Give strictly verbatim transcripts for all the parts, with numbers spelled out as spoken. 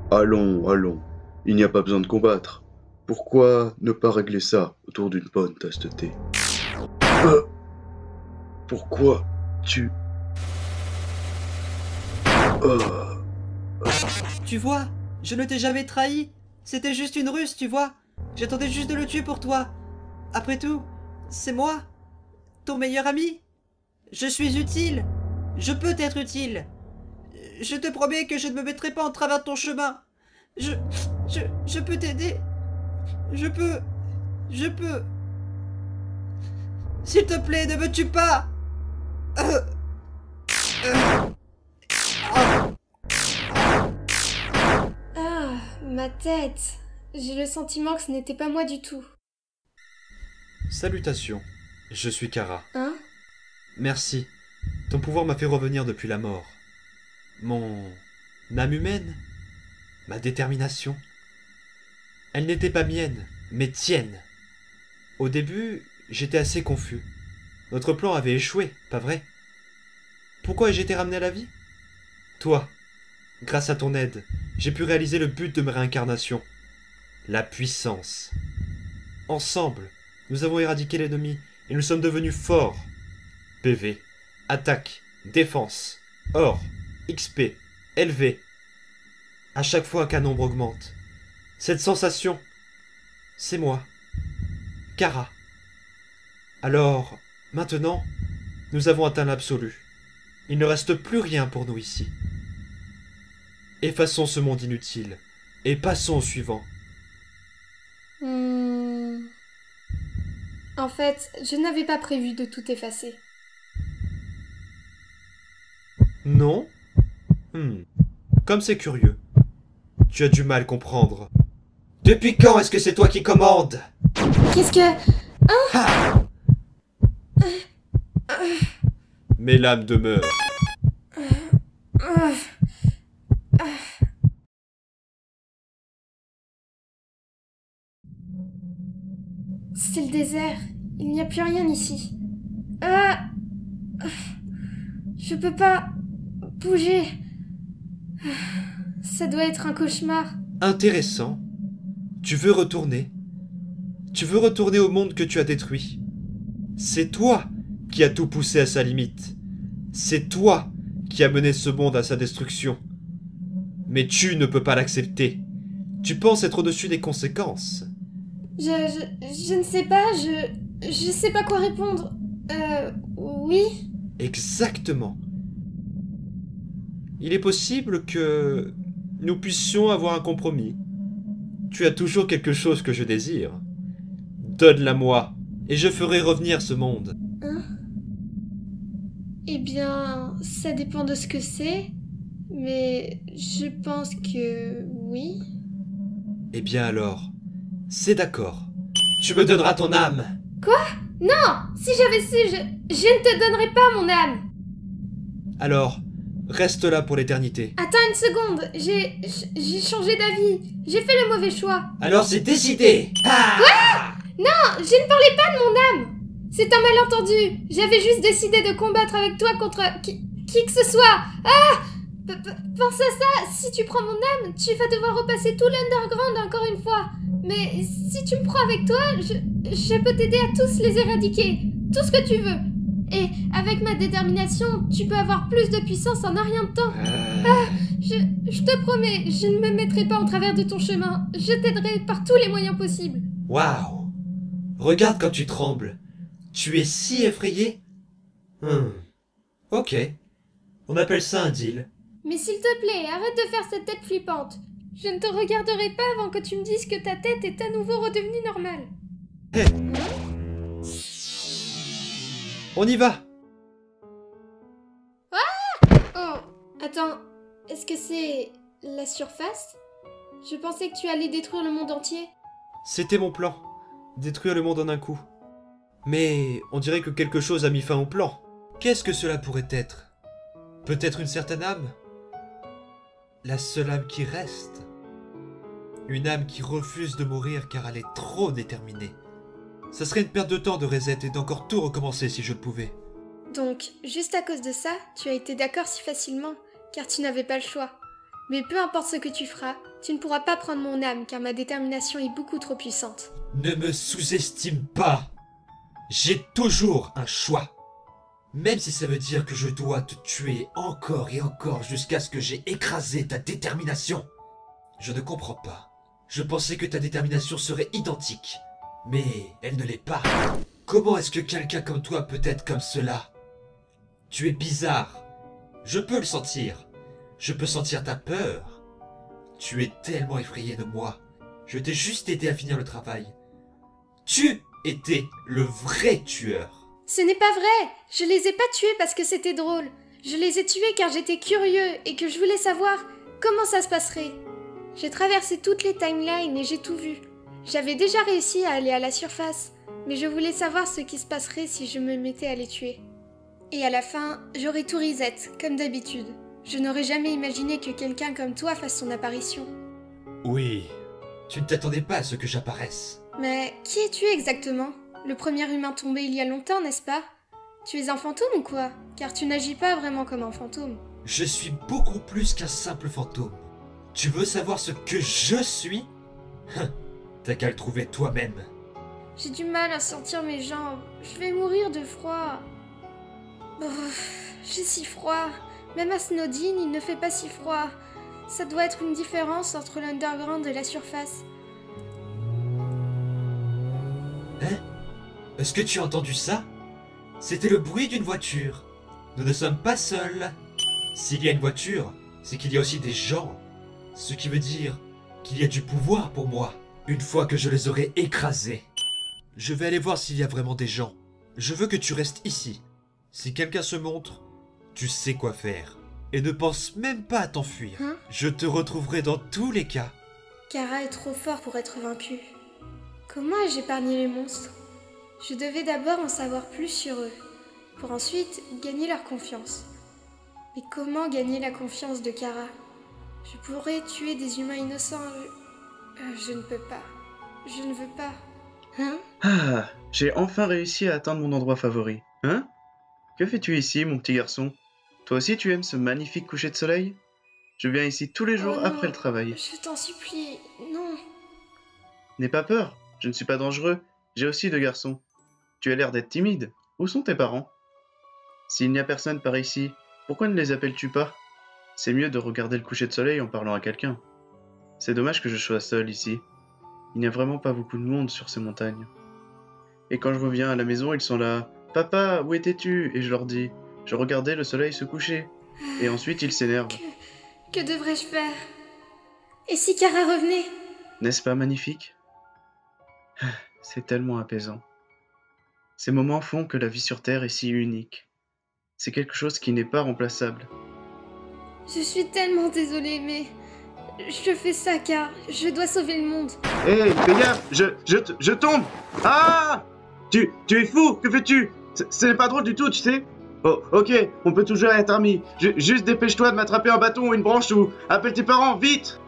Allons, allons, il n'y a pas besoin de combattre. Pourquoi ne pas régler ça autour d'une bonne tasse de thé? Euh, pourquoi tu... Euh, Tu vois, je ne t'ai jamais trahi. C'était juste une ruse, tu vois. J'attendais juste de le tuer pour toi. Après tout, c'est moi, ton meilleur ami. Je suis utile. Je peux t'être utile. Je te promets que je ne me mettrai pas en travers de ton chemin. Je... Je... Je peux t'aider. Je peux... Je peux... S'il te plaît, ne me tue pas. Euh... Euh... Oh. Ah, ma tête. J'ai le sentiment que ce n'était pas moi du tout. Salutations, je suis Kara. Hein? Merci, ton pouvoir m'a fait revenir depuis la mort. Mon âme humaine, ma détermination, elle n'était pas mienne, mais tienne. Au début, j'étais assez confus. Notre plan avait échoué, pas vrai? Pourquoi ai-je été ramené à la vie? Toi, grâce à ton aide, j'ai pu réaliser le but de ma réincarnation. La puissance. Ensemble, nous avons éradiqué l'ennemi et nous sommes devenus forts. P V, attaque, défense, or, X P, L V. À chaque fois qu'un nombre augmente. Cette sensation, c'est moi. Kara. Alors, maintenant, nous avons atteint l'absolu. Il ne reste plus rien pour nous ici. Effaçons ce monde inutile et passons au suivant. Hmm... En fait, je n'avais pas prévu de tout effacer. Non? Hmm. Comme c'est curieux. Tu as du mal comprendre. Depuis quand est-ce que c'est toi qui commandes? Qu'est-ce que... Ha! Mes lames demeurent. C'est le désert. Il n'y a plus rien ici. Ah! Je peux pas bouger. Ça doit être un cauchemar. Intéressant. Tu veux retourner? Tu veux retourner au monde que tu as détruit? C'est toi qui as tout poussé à sa limite. C'est toi qui as mené ce monde à sa destruction. Mais tu ne peux pas l'accepter. Tu penses être au-dessus des conséquences. Je, je... Je ne sais pas, je... Je sais pas quoi répondre. Euh... Oui? Exactement. Il est possible que nous puissions avoir un compromis. Tu as toujours quelque chose que je désire. Donne-la-moi, et je ferai revenir ce monde. Hein? Eh bien, ça dépend de ce que c'est, mais je pense que oui. Eh bien alors, c'est d'accord. Tu me donneras ton âme. Quoi? Non! Si j'avais su, je... Je ne te donnerais pas mon âme! Alors, reste là pour l'éternité. Attends une seconde, j'ai... J'ai changé d'avis. J'ai fait le mauvais choix. Alors c'est décidé. Ah! Non, je ne parlais pas de mon âme. C'est un malentendu. J'avais juste décidé de combattre avec toi contre qui, qui que ce soit. Ah! P -p Pense à ça, si tu prends mon âme, tu vas devoir repasser tout l'underground encore une fois. Mais si tu me prends avec toi, je, je peux t'aider à tous les éradiquer. Tout ce que tu veux. Et avec ma détermination, tu peux avoir plus de puissance en un rien de temps. Ah, je, je te promets, je ne me mettrai pas en travers de ton chemin. Je t'aiderai par tous les moyens possibles. Waouh! Regarde comme tu trembles. Tu es si effrayé? Hmm. Ok. On appelle ça un deal. Mais s'il te plaît, arrête de faire cette tête flippante. Je ne te regarderai pas avant que tu me dises que ta tête est à nouveau redevenue normale. Hé! On y va! Oh, attends, est-ce que c'est la surface? Je pensais que tu allais détruire le monde entier. C'était mon plan. Détruire le monde en un coup. Mais on dirait que quelque chose a mis fin au plan. Qu'est-ce que cela pourrait être? Peut-être une certaine âme? La seule âme qui reste? Une âme qui refuse de mourir car elle est trop déterminée. Ça serait une perte de temps de reset et d'encore tout recommencer si je le pouvais. Donc, juste à cause de ça, tu as été d'accord si facilement, car tu n'avais pas le choix. Mais peu importe ce que tu feras, tu ne pourras pas prendre mon âme car ma détermination est beaucoup trop puissante. Ne me sous-estime pas. J'ai toujours un choix. Même si ça veut dire que je dois te tuer encore et encore jusqu'à ce que j'ai écrasé ta détermination. Je ne comprends pas. Je pensais que ta détermination serait identique. Mais elle ne l'est pas. Comment est-ce que quelqu'un comme toi peut être comme cela? Tu es bizarre. Je peux le sentir. Je peux sentir ta peur. Tu es tellement effrayé de moi. Je t'ai juste aidé à finir le travail. Tu étais le vrai tueur. Ce n'est pas vrai. Je les ai pas tués parce que c'était drôle. Je les ai tués car j'étais curieux et que je voulais savoir comment ça se passerait. J'ai traversé toutes les timelines et j'ai tout vu. J'avais déjà réussi à aller à la surface, mais je voulais savoir ce qui se passerait si je me mettais à les tuer. Et à la fin, j'aurais tout reset, comme d'habitude. Je n'aurais jamais imaginé que quelqu'un comme toi fasse son apparition. Oui, tu ne t'attendais pas à ce que j'apparaisse. Mais qui es-tu exactement? Le premier humain tombé il y a longtemps, n'est-ce pas? Tu es un fantôme ou quoi? Car tu n'agis pas vraiment comme un fantôme. Je suis beaucoup plus qu'un simple fantôme. Tu veux savoir ce que je suis? T'as qu'à le trouver toi-même. J'ai du mal à sentir mes jambes. Je vais mourir de froid. Oh, j'ai si froid. Même à Snowdin, il ne fait pas si froid. Ça doit être une différence entre l'underground et la surface. Hein? Est-ce que tu as entendu ça? C'était le bruit d'une voiture. Nous ne sommes pas seuls. S'il y a une voiture, c'est qu'il y a aussi des gens. Ce qui veut dire qu'il y a du pouvoir pour moi. Une fois que je les aurai écrasés. Je vais aller voir s'il y a vraiment des gens. Je veux que tu restes ici. Si quelqu'un se montre, tu sais quoi faire. Et ne pense même pas à t'enfuir. Hein? Je te retrouverai dans tous les cas. Kara est trop fort pour être vaincu. Comment ai-je épargné les monstres? Je devais d'abord en savoir plus sur eux, pour ensuite gagner leur confiance. Mais comment gagner la confiance de Kara? Je pourrais tuer des humains innocents. Je, euh, je ne peux pas. Je ne veux pas. Hein? Ah, j'ai enfin réussi à atteindre mon endroit favori. Hein? Que fais-tu ici, mon petit garçon? Toi aussi tu aimes ce magnifique coucher de soleil? Je viens ici tous les jours Oh non, après le travail. Je t'en supplie, non. N'aie pas peur, je ne suis pas dangereux. J'ai aussi deux garçons. Tu as l'air d'être timide. Où sont tes parents? S'il n'y a personne par ici, pourquoi ne les appelles-tu pas? C'est mieux de regarder le coucher de soleil en parlant à quelqu'un. C'est dommage que je sois seul ici. Il n'y a vraiment pas beaucoup de monde sur ces montagnes. Et quand je reviens à la maison, ils sont là. « Papa, où étais-tu » Et je leur dis « Je regardais le soleil se coucher. » Et ensuite ils s'énervent. Que, que devrais-je faire? Et si Kara revenait? N'est-ce pas magnifique? C'est tellement apaisant. Ces moments font que la vie sur Terre est si unique. C'est quelque chose qui n'est pas remplaçable. Je suis tellement désolée, mais je fais ça car je dois sauver le monde. Hé, hey, fais gaffe, je, je, je tombe. Ah! Tu, tu es fou, que fais-tu? Ce n'est pas drôle du tout, tu sais. Oh, ok, on peut toujours être amis. Je, juste dépêche-toi de m'attraper un bâton ou une branche ou appelle tes parents, vite.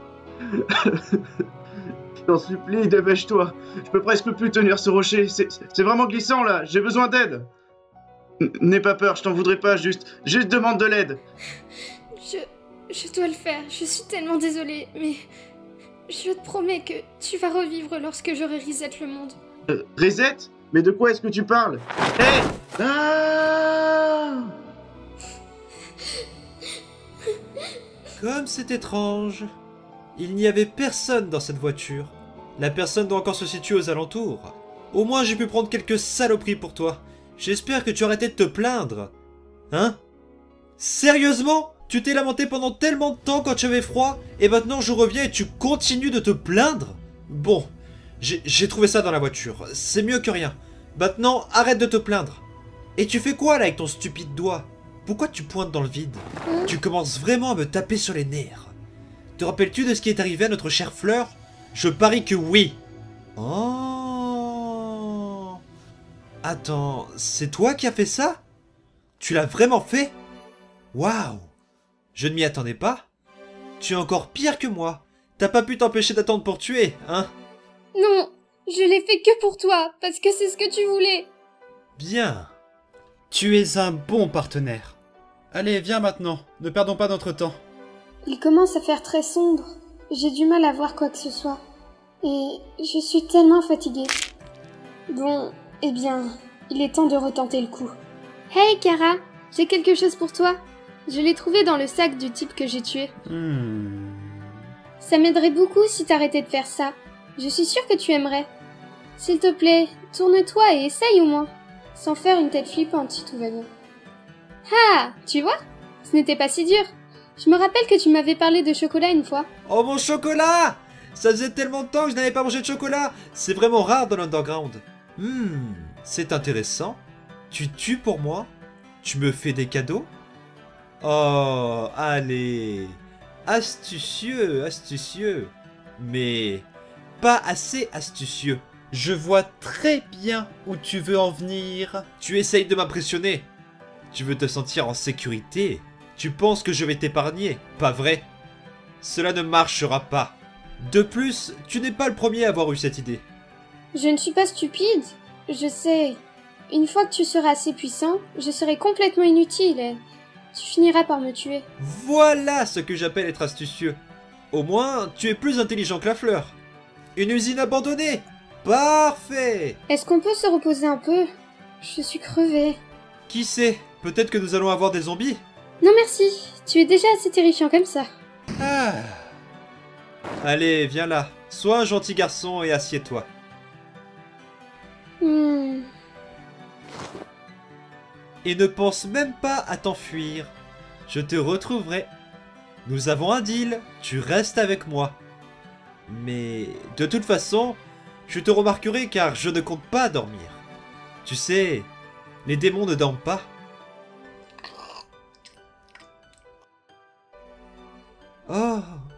T'en supplie, dépêche-toi. Je peux presque plus tenir ce rocher. C'est vraiment glissant là. J'ai besoin d'aide. N'aie pas peur, je t'en voudrais pas. Juste, juste demande de l'aide. Je, je dois le faire. Je suis tellement désolée, mais je te promets que tu vas revivre lorsque j'aurai reset le monde. Euh, reset? Mais de quoi est-ce que tu parles? Hé! Hey! Ah! Comme c'est étrange. Il n'y avait personne dans cette voiture. La personne doit encore se situer aux alentours. Au moins j'ai pu prendre quelques saloperies pour toi. J'espère que tu as arrêté de te plaindre. Hein? Sérieusement? Tu t'es lamenté pendant tellement de temps quand tu avais froid, et maintenant je reviens et tu continues de te plaindre? Bon, j'ai trouvé ça dans la voiture. C'est mieux que rien. Maintenant, arrête de te plaindre. Et tu fais quoi là avec ton stupide doigt? Pourquoi tu pointes dans le vide? Tu commences vraiment à me taper sur les nerfs. Te rappelles-tu de ce qui est arrivé à notre chère Fleur? Je parie que oui. Oh. Attends, c'est toi qui as fait ça? Tu l'as vraiment fait? Waouh. Je ne m'y attendais pas. Tu es encore pire que moi. T'as pas pu t'empêcher d'attendre pour tuer, hein? Non, je l'ai fait que pour toi, parce que c'est ce que tu voulais. Bien. Tu es un bon partenaire. Allez, viens maintenant, ne perdons pas notre temps. Il commence à faire très sombre. J'ai du mal à voir quoi que ce soit. Et je suis tellement fatiguée. Bon, eh bien, il est temps de retenter le coup. Hey Kara, j'ai quelque chose pour toi. Je l'ai trouvé dans le sac du type que j'ai tué. Hmm. Ça m'aiderait beaucoup si t'arrêtais de faire ça. Je suis sûre que tu aimerais. S'il te plaît, tourne-toi et essaye au moins. Sans faire une tête flippante si tout va bien. Ah, tu vois? Ce n'était pas si dur. Je me rappelle que tu m'avais parlé de chocolat une fois. Oh mon chocolat! Ça faisait tellement de temps que je n'avais pas mangé de chocolat. C'est vraiment rare dans l'underground. Hmm, c'est intéressant. Tu tues pour moi? Tu me fais des cadeaux? Oh, allez. Astucieux, astucieux. Mais pas assez astucieux. Je vois très bien où tu veux en venir. Tu essayes de m'impressionner. Tu veux te sentir en sécurité. Tu penses que je vais t'épargner. Pas vrai. Cela ne marchera pas. De plus, tu n'es pas le premier à avoir eu cette idée. Je ne suis pas stupide. Je sais. Une fois que tu seras assez puissant, je serai complètement inutile et tu finiras par me tuer. Voilà ce que j'appelle être astucieux. Au moins, tu es plus intelligent que la fleur. Une usine abandonnée. Parfait. Est-ce qu'on peut se reposer un peu? Je suis crevée. Qui sait? Peut-être que nous allons avoir des zombies. Non merci, tu es déjà assez terrifiant comme ça. Ah. Allez, viens là. Sois un gentil garçon et assieds-toi. Hmm. Et ne pense même pas à t'enfuir. Je te retrouverai. Nous avons un deal. Tu restes avec moi. Mais de toute façon, je te remarquerai car je ne compte pas dormir. Tu sais, les démons ne dorment pas. Oh.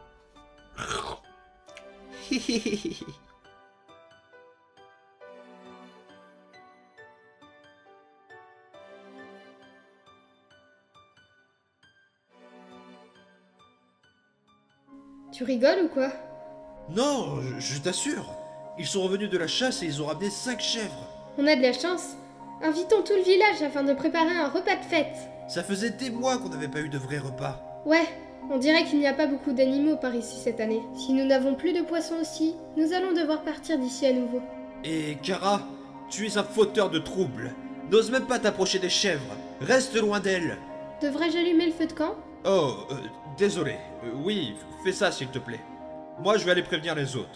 Tu rigoles ou quoi? Non, je, je t'assure. Ils sont revenus de la chasse et ils ont ramené cinq chèvres. On a de la chance. Invitons tout le village afin de préparer un repas de fête. Ça faisait des mois qu'on n'avait pas eu de vrai repas. Ouais, on dirait qu'il n'y a pas beaucoup d'animaux par ici cette année. Si nous n'avons plus de poissons aussi, nous allons devoir partir d'ici à nouveau. Et Kara, tu es un fauteur de troubles. N'ose même pas t'approcher des chèvres. Reste loin d'elles. Devrais-je allumer le feu de camp? Oh, euh, désolé. Euh, oui, fais ça s'il te plaît. Moi, je vais aller prévenir les autres.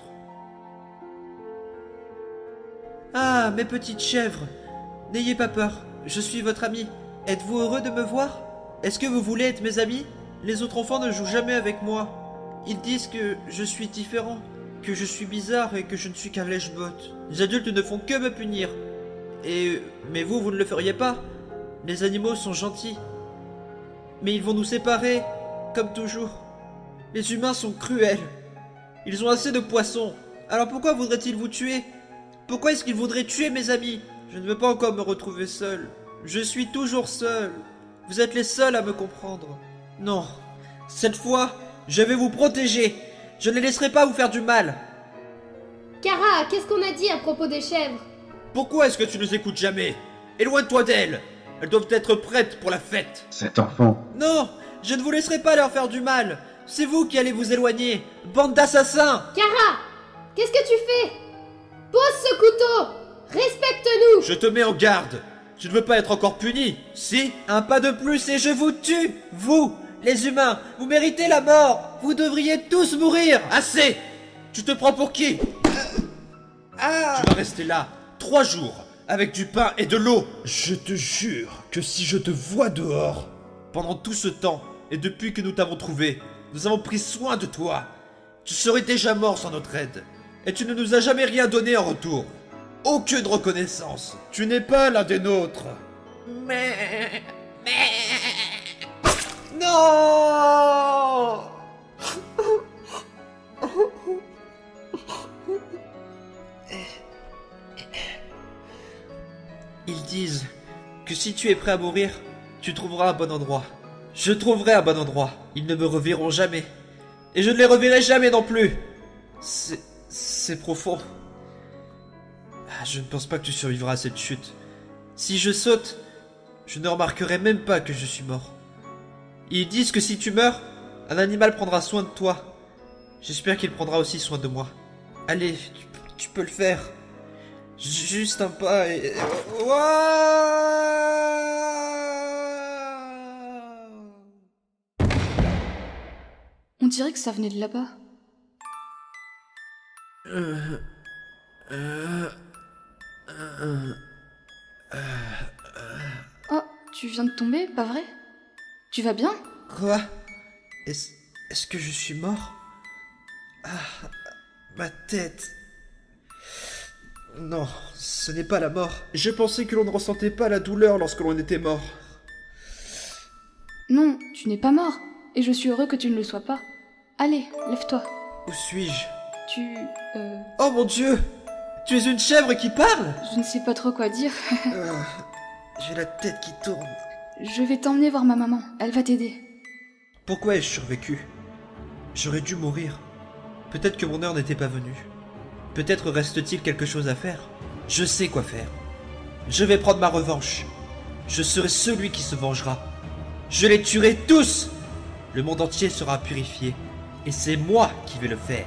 Ah, mes petites chèvres. N'ayez pas peur, je suis votre ami. Êtes-vous heureux de me voir? Est-ce que vous voulez être mes amis? Les autres enfants ne jouent jamais avec moi. Ils disent que je suis différent, que je suis bizarre et que je ne suis qu'un lèche-bot. Les adultes ne font que me punir. Et... mais vous, vous ne le feriez pas? Les animaux sont gentils. Mais ils vont nous séparer, comme toujours. Les humains sont cruels. Ils ont assez de poissons. Alors pourquoi voudraient-ils vous tuer? Pourquoi est-ce qu'ils voudraient tuer mes amis? Je ne veux pas encore me retrouver seul. Je suis toujours seul. Vous êtes les seuls à me comprendre. Non. Cette fois, je vais vous protéger. Je ne les laisserai pas vous faire du mal. Kara, qu'est-ce qu'on a dit à propos des chèvres? Pourquoi est-ce que tu ne les écoutes jamais? Éloigne-toi d'elles. Elles doivent être prêtes pour la fête. Cet enfant. Non, je ne vous laisserai pas leur faire du mal. C'est vous qui allez vous éloigner. Bande d'assassins. Kara, qu'est-ce que tu fais? Pose ce couteau. Respecte-nous. Je te mets en garde. Tu ne veux pas être encore puni? Si? Un pas de plus et je vous tue. Vous, les humains, vous méritez la mort. Vous devriez tous mourir. Assez. Tu te prends pour qui? Ah. Tu vas rester là trois jours avec du pain et de l'eau. Je te jure que si je te vois dehors, pendant tout ce temps et depuis que nous t'avons trouvé, nous avons pris soin de toi. Tu serais déjà mort sans notre aide. Et tu ne nous as jamais rien donné en retour. Aucune reconnaissance. Tu n'es pas l'un des nôtres. Mais... mais... Non. Ils disent que si tu es prêt à mourir, tu trouveras un bon endroit. Je trouverai un bon endroit. Ils ne me reverront jamais. Et je ne les reverrai jamais non plus. C'est... c'est profond. Ah, je ne pense pas que tu survivras à cette chute. Si je saute, je ne remarquerai même pas que je suis mort. Ils disent que si tu meurs, Un animal prendra soin de toi. J'espère qu'il prendra aussi soin de moi. Allez, tu, tu peux le faire. Juste un pas et... Ouah! On dirait que ça venait de là-bas. Euh... Euh... Euh... Oh, tu viens de tomber, pas vrai? Tu vas bien? Quoi? Est-ce... Est-ce que je suis mort? Ah... Ma tête... Non, ce n'est pas la mort. Je pensais que l'on ne ressentait pas la douleur lorsque l'on était mort. Non, tu n'es pas mort. Et je suis heureux que tu ne le sois pas. Allez, lève-toi. Où suis-je? Tu... Euh... Oh mon Dieu! Tu es une chèvre qui parle? Je ne sais pas trop quoi dire. euh, J'ai la tête qui tourne. Je vais t'emmener voir ma maman. Elle va t'aider. Pourquoi ai-je survécu? J'aurais dû mourir. Peut-être que mon heure n'était pas venue. Peut-être reste-t-il quelque chose à faire. Je sais quoi faire. Je vais prendre ma revanche. Je serai celui qui se vengera. Je les tuerai tous! Le monde entier sera purifié. Et c'est moi qui vais le faire.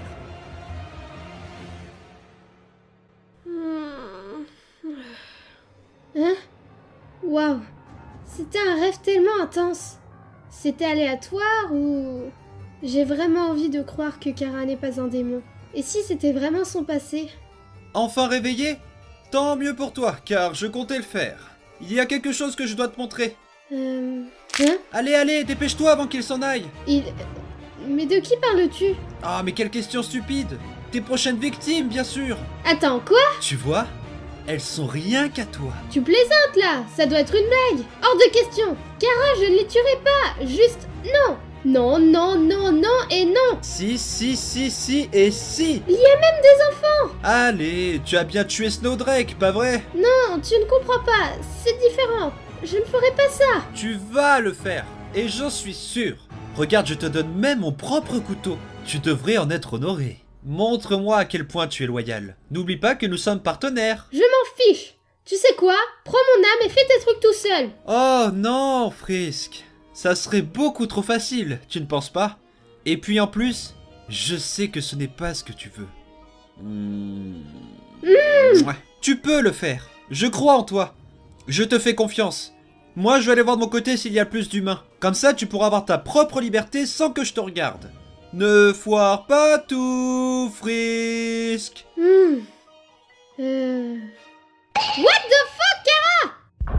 Hein? Waouh! C'était un rêve tellement intense. C'était aléatoire ou... J'ai vraiment envie de croire que Kara n'est pas un démon. Et si c'était vraiment son passé? Enfin réveillé? Tant mieux pour toi, car je comptais le faire. Il y a quelque chose que je dois te montrer. Euh... Hein? Allez, allez, dépêche-toi avant qu'il s'en aille. Il... Mais de qui parles-tu? Ah, mais quelle question stupide. Tes prochaines victimes, bien sûr. Attends, quoi? Tu vois? Elles sont rien qu'à toi. Tu plaisantes là? Ça doit être une blague. Hors de question. Kara, je ne les tuerai pas. Juste... Non. Non, non, non, non et non. Si, si, si, si et si. Il y a même des enfants. Allez, tu as bien tué Snowdrake, pas vrai? Non, tu ne comprends pas. C'est différent. Je ne ferai pas ça. Tu vas le faire. Et j'en suis sûr. Regarde, je te donne même mon propre couteau. Tu devrais en être honoré. Montre-moi à quel point tu es loyal. N'oublie pas que nous sommes partenaires. Je m'en fiche. Tu sais quoi? Prends mon âme et fais tes trucs tout seul. Oh non, Frisk. Ça serait beaucoup trop facile, tu ne penses pas? Et puis en plus, je sais que ce n'est pas ce que tu veux. Mmh. Mmh. Ouais. Tu peux le faire. Je crois en toi. Je te fais confiance. Moi, je vais aller voir de mon côté s'il y a plus d'humains. Comme ça, tu pourras avoir ta propre liberté sans que je te regarde. Ne foire pas tout, Frisk. Mmh. Euh... What the fuck, Kara?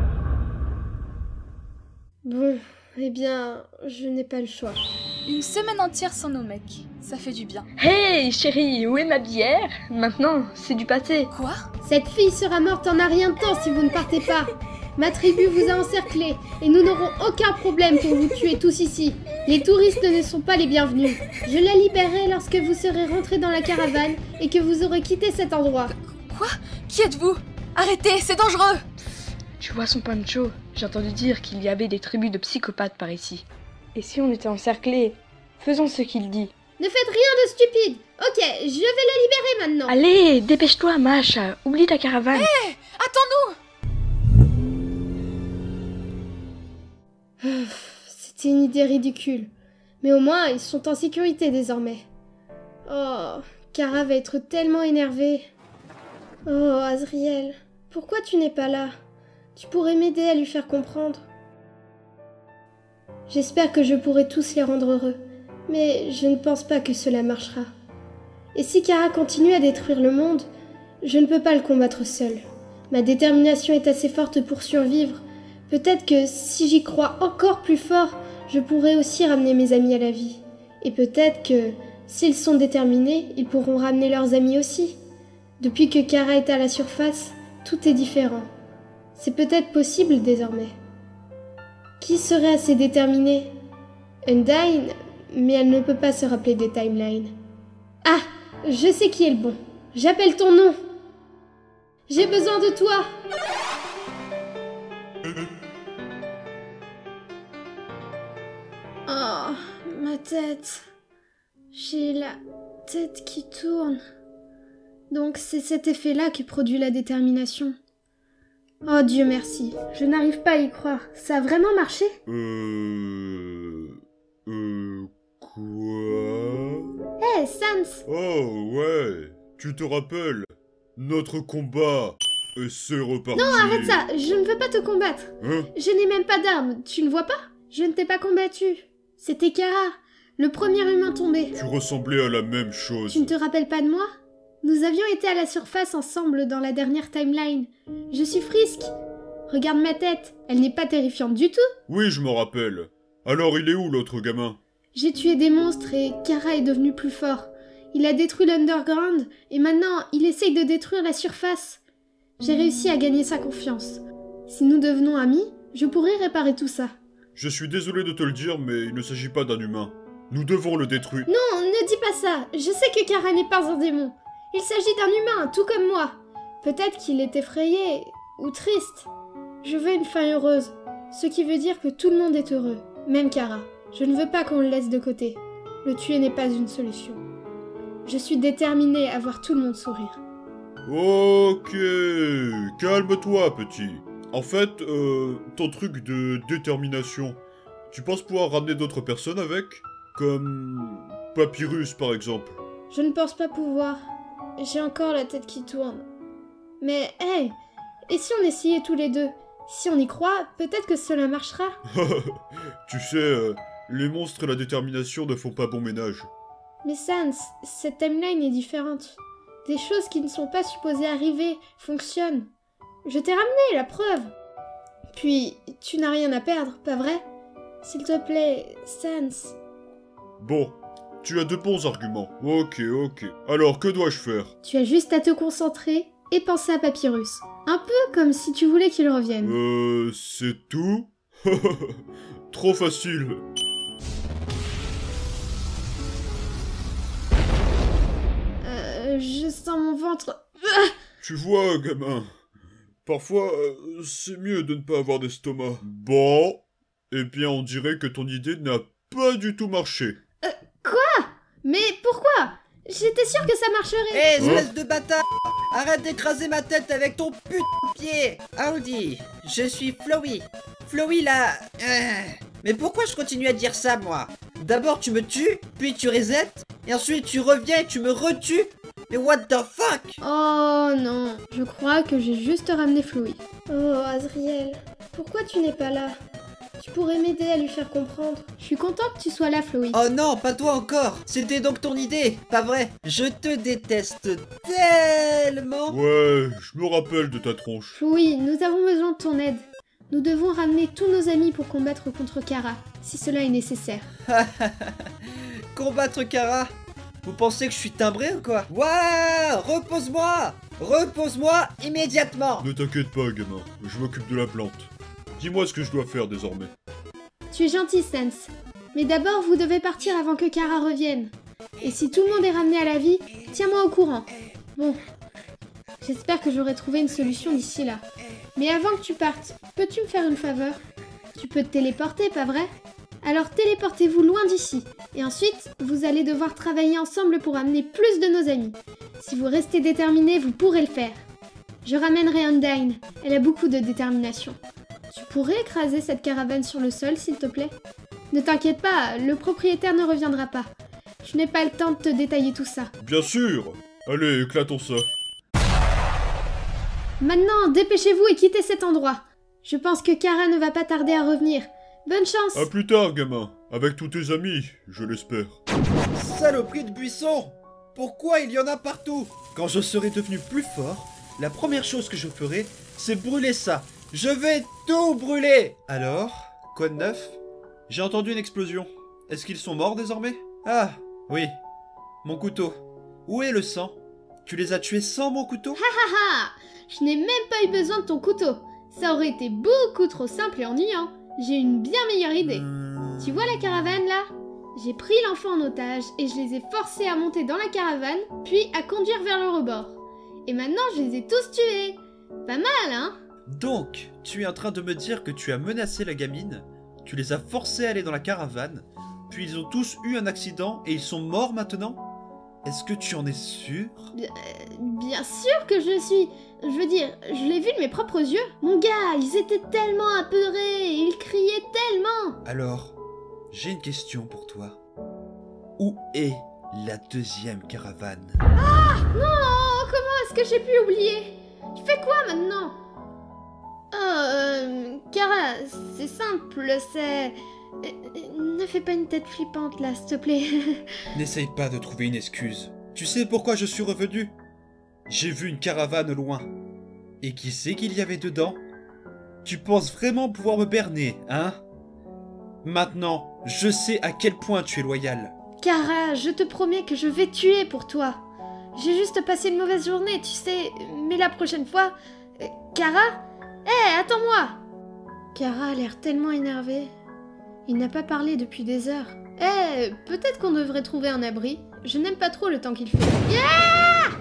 Bon, eh bien, je n'ai pas le choix. Une semaine entière sans nos mecs, ça fait du bien. Hey chérie, où est ma bière? Maintenant, c'est du pâté. Quoi? Cette fille sera morte en un rien de temps si vous ne partez pas. Ma tribu vous a encerclé et nous n'aurons aucun problème pour vous tuer tous ici. Les touristes ne sont pas les bienvenus. Je la libérerai lorsque vous serez rentrés dans la caravane et que vous aurez quitté cet endroit. Quoi? Qui êtes-vous? Arrêtez, c'est dangereux! Tu vois son Pancho, j'ai entendu dire qu'il y avait des tribus de psychopathes par ici. Et si on était encerclés? Faisons ce qu'il dit. Ne faites rien de stupide. Ok, je vais la libérer maintenant. Allez, dépêche-toi, Masha. Oublie ta caravane. Hé, hey, attends-nous! C'était une idée ridicule. Mais au moins, ils sont en sécurité désormais. Oh, Kara va être tellement énervée. Oh, Azriel, pourquoi tu n'es pas là? Tu pourrais m'aider à lui faire comprendre. J'espère que je pourrai tous les rendre heureux, mais je ne pense pas que cela marchera. Et si Kara continue à détruire le monde, je ne peux pas le combattre seul. Ma détermination est assez forte pour survivre. Peut-être que si j'y crois encore plus fort, je pourrai aussi ramener mes amis à la vie. Et peut-être que, s'ils sont déterminés, ils pourront ramener leurs amis aussi. Depuis que Kara est à la surface, tout est différent. C'est peut-être possible désormais. Qui serait assez déterminé? Undyne, mais elle ne peut pas se rappeler des timelines. Ah, je sais qui est le bon. J'appelle ton nom. J'ai besoin de toi. Oh, ma tête. J'ai la tête qui tourne. Donc c'est cet effet-là qui produit la détermination. Oh Dieu merci, je n'arrive pas à y croire. Ça a vraiment marché? Euh... Euh... Quoi? Hé, Sans! Oh, ouais, tu te rappelles? Notre combat, et c'est reparti. Non, arrête ça, je ne veux pas te combattre. Hein? Je n'ai même pas d'armes, tu ne vois pas? Je ne t'ai pas combattu. C'était Kara, le premier humain tombé. Tu ressemblais à la même chose. Tu ne te rappelles pas de moi? Nous avions été à la surface ensemble dans la dernière timeline. Je suis Frisk. Regarde ma tête, elle n'est pas terrifiante du tout. Oui, je m'en rappelle. Alors il est où l'autre gamin? J'ai tué des monstres et Kara est devenu plus fort. Il a détruit l'Underground et maintenant il essaye de détruire la surface. J'ai réussi à gagner sa confiance. Si nous devenons amis, je pourrai réparer tout ça. Je suis désolé de te le dire, mais il ne s'agit pas d'un humain. Nous devons le détruire. Non, ne dis pas ça. Je sais que Kara n'est pas un démon. Il s'agit d'un humain, tout comme moi. Peut-être qu'il est effrayé ou triste. Je veux une fin heureuse, ce qui veut dire que tout le monde est heureux, même Kara. Je ne veux pas qu'on le laisse de côté. Le tuer n'est pas une solution. Je suis déterminée à voir tout le monde sourire. Ok, calme-toi, petit. En fait, euh, ton truc de détermination, tu penses pouvoir ramener d'autres personnes avec? Comme Papyrus, par exemple. Je ne pense pas pouvoir. J'ai encore la tête qui tourne. Mais, hey, et si on essayait tous les deux? Si on y croit, peut-être que cela marchera. Tu sais, euh, les monstres et la détermination ne font pas bon ménage. Mais Sans, cette timeline est différente. Des choses qui ne sont pas supposées arriver fonctionnent. Je t'ai ramené, la preuve. Puis, tu n'as rien à perdre, pas vrai? S'il te plaît, Sans. Bon, tu as de bons arguments. Ok, ok. Alors, que dois-je faire? Tu as juste à te concentrer et penser à Papyrus. Un peu comme si tu voulais qu'il revienne. Euh, c'est tout? Trop facile. Euh, je sens mon ventre. Tu vois, gamin, parfois, euh, c'est mieux de ne pas avoir d'estomac. Bon, eh bien, on dirait que ton idée n'a pas du tout marché. Euh, quoi? Mais pourquoi? J'étais sûre que ça marcherait. Hé, espèce de bâtard! Arrête d'écraser ma tête avec ton putain de pied! Howdy, je suis Flowey. Flowey là... Euh, Mais pourquoi je continue à dire ça, moi? D'abord tu me tues, puis tu resets, et ensuite tu reviens et tu me retues? Mais what the fuck? Oh non, je crois que j'ai juste ramené Flowey. Oh Azriel, pourquoi tu n'es pas là? Tu pourrais m'aider à lui faire comprendre. Je suis contente que tu sois là, Flowey. Oh non, pas toi encore! C'était donc ton idée, pas vrai? Je te déteste tellement! Ouais, je me rappelle de ta tronche. Flowey, nous avons besoin de ton aide. Nous devons ramener tous nos amis pour combattre contre Kara, si cela est nécessaire. Combattre Kara? Vous pensez que je suis timbré ou quoi? Waouh! Repose-moi! Repose-moi immédiatement! Ne t'inquiète pas, gamin, je m'occupe de la plante. Dis-moi ce que je dois faire désormais. Tu es gentil, Sans. Mais d'abord, vous devez partir avant que Kara revienne. Et si tout le monde est ramené à la vie, tiens-moi au courant. Bon, j'espère que j'aurai trouvé une solution d'ici là. Mais avant que tu partes, peux-tu me faire une faveur? Tu peux te téléporter, pas vrai? Alors téléportez-vous loin d'ici. Et ensuite, vous allez devoir travailler ensemble pour amener plus de nos amis. Si vous restez déterminés, vous pourrez le faire. Je ramènerai Undyne. Elle a beaucoup de détermination. Tu pourrais écraser cette caravane sur le sol, s'il te plaît? Ne t'inquiète pas, le propriétaire ne reviendra pas. Je n'ai pas le temps de te détailler tout ça. Bien sûr! Allez, éclatons ça. Maintenant, dépêchez-vous et quittez cet endroit. Je pense que Kara ne va pas tarder à revenir. Bonne chance! À plus tard, gamin. Avec tous tes amis, je l'espère. Saloperie de buisson! Pourquoi il y en a partout? Quand je serai devenu plus fort, la première chose que je ferai, c'est brûler ça. Je vais tout brûler! Alors, quoi de neuf? J'ai entendu une explosion. Est-ce qu'ils sont morts désormais? Ah, oui. Mon couteau. Où est le sang? Tu les as tués sans mon couteau? Haha! Je n'ai même pas eu besoin de ton couteau. Ça aurait été beaucoup trop simple et ennuyant. J'ai une bien meilleure idée. Hmm. Tu vois la caravane là? J'ai pris l'enfant en otage et je les ai forcés à monter dans la caravane, puis à conduire vers le rebord. Et maintenant je les ai tous tués. Pas mal, hein? Donc, tu es en train de me dire que tu as menacé la gamine, tu les as forcés à aller dans la caravane, puis ils ont tous eu un accident et ils sont morts maintenant? Est-ce que tu en es sûr? Bien, bien sûr que je suis... Je veux dire, je l'ai vu de mes propres yeux. Mon gars, ils étaient tellement apeurés, ils criaient tellement. Alors, j'ai une question pour toi. Où est la deuxième caravane. Ah non, comment est-ce que j'ai pu oublier? Je fais quoi maintenant? Oh, euh, Kara, c'est simple, c'est... Euh, ne fais pas une tête flippante là, s'il te plaît. N'essaye pas de trouver une excuse. Tu sais pourquoi je suis revenu? J'ai vu une caravane au loin. Et qui sait qu'il y avait dedans? Tu penses vraiment pouvoir me berner, hein? Maintenant, je sais à quel point tu es loyal. Kara, je te promets que je vais tuer pour toi. J'ai juste passé une mauvaise journée, tu sais, mais la prochaine fois... Euh, Kara? Hé, hey, attends-moi! Kara a l'air tellement énervée. Il n'a pas parlé depuis des heures. Eh, hey, peut-être qu'on devrait trouver un abri. Je n'aime pas trop le temps qu'il fait. Yeah.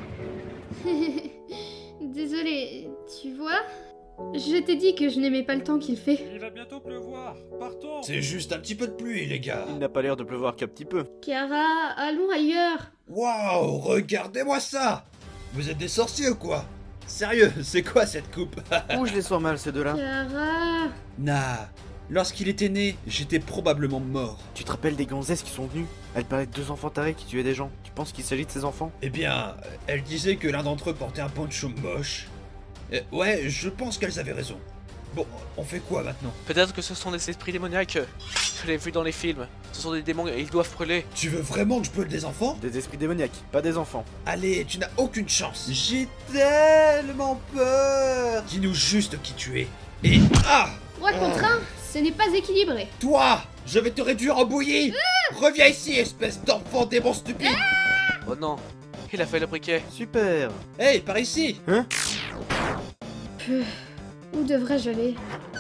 Désolée, tu vois? Je t'ai dit que je n'aimais pas le temps qu'il fait. Il va bientôt pleuvoir. Partons. C'est juste un petit peu de pluie, les gars. Il n'a pas l'air de pleuvoir qu'un petit peu. Kara, allons ailleurs. Waouh, regardez-moi ça! Vous êtes des sorciers ou quoi? Sérieux, c'est quoi cette coupe? Ouh, je les sens mal, ces deux-là. Kara... Nah, lorsqu'il était né, j'étais probablement mort. Tu te rappelles des gonzesses qui sont venues? Elles parlaient de deux enfants tarés qui tuaient des gens. Tu penses qu'il s'agit de ces enfants? Eh bien, elles disaient que l'un d'entre eux portait un poncho moche. Euh, ouais, je pense qu'elles avaient raison. Bon, on fait quoi maintenant? Peut-être que ce sont des esprits démoniaques. Je l'ai vu dans les films. Ce sont des démons et ils doivent brûler. Tu veux vraiment que je brûle des enfants? Des esprits démoniaques, pas des enfants. Allez, tu n'as aucune chance. J'ai tellement peur. Dis-nous juste qui tu es. Et... Ah! trois contre un, ce n'est pas équilibré. Toi! Je vais te réduire en bouillie. Ah! Reviens ici, espèce d'enfant démon stupide. Ah! Oh non, il a fait le briquet. Super. Hey, par ici. Hein? Puh, où devrais-je aller?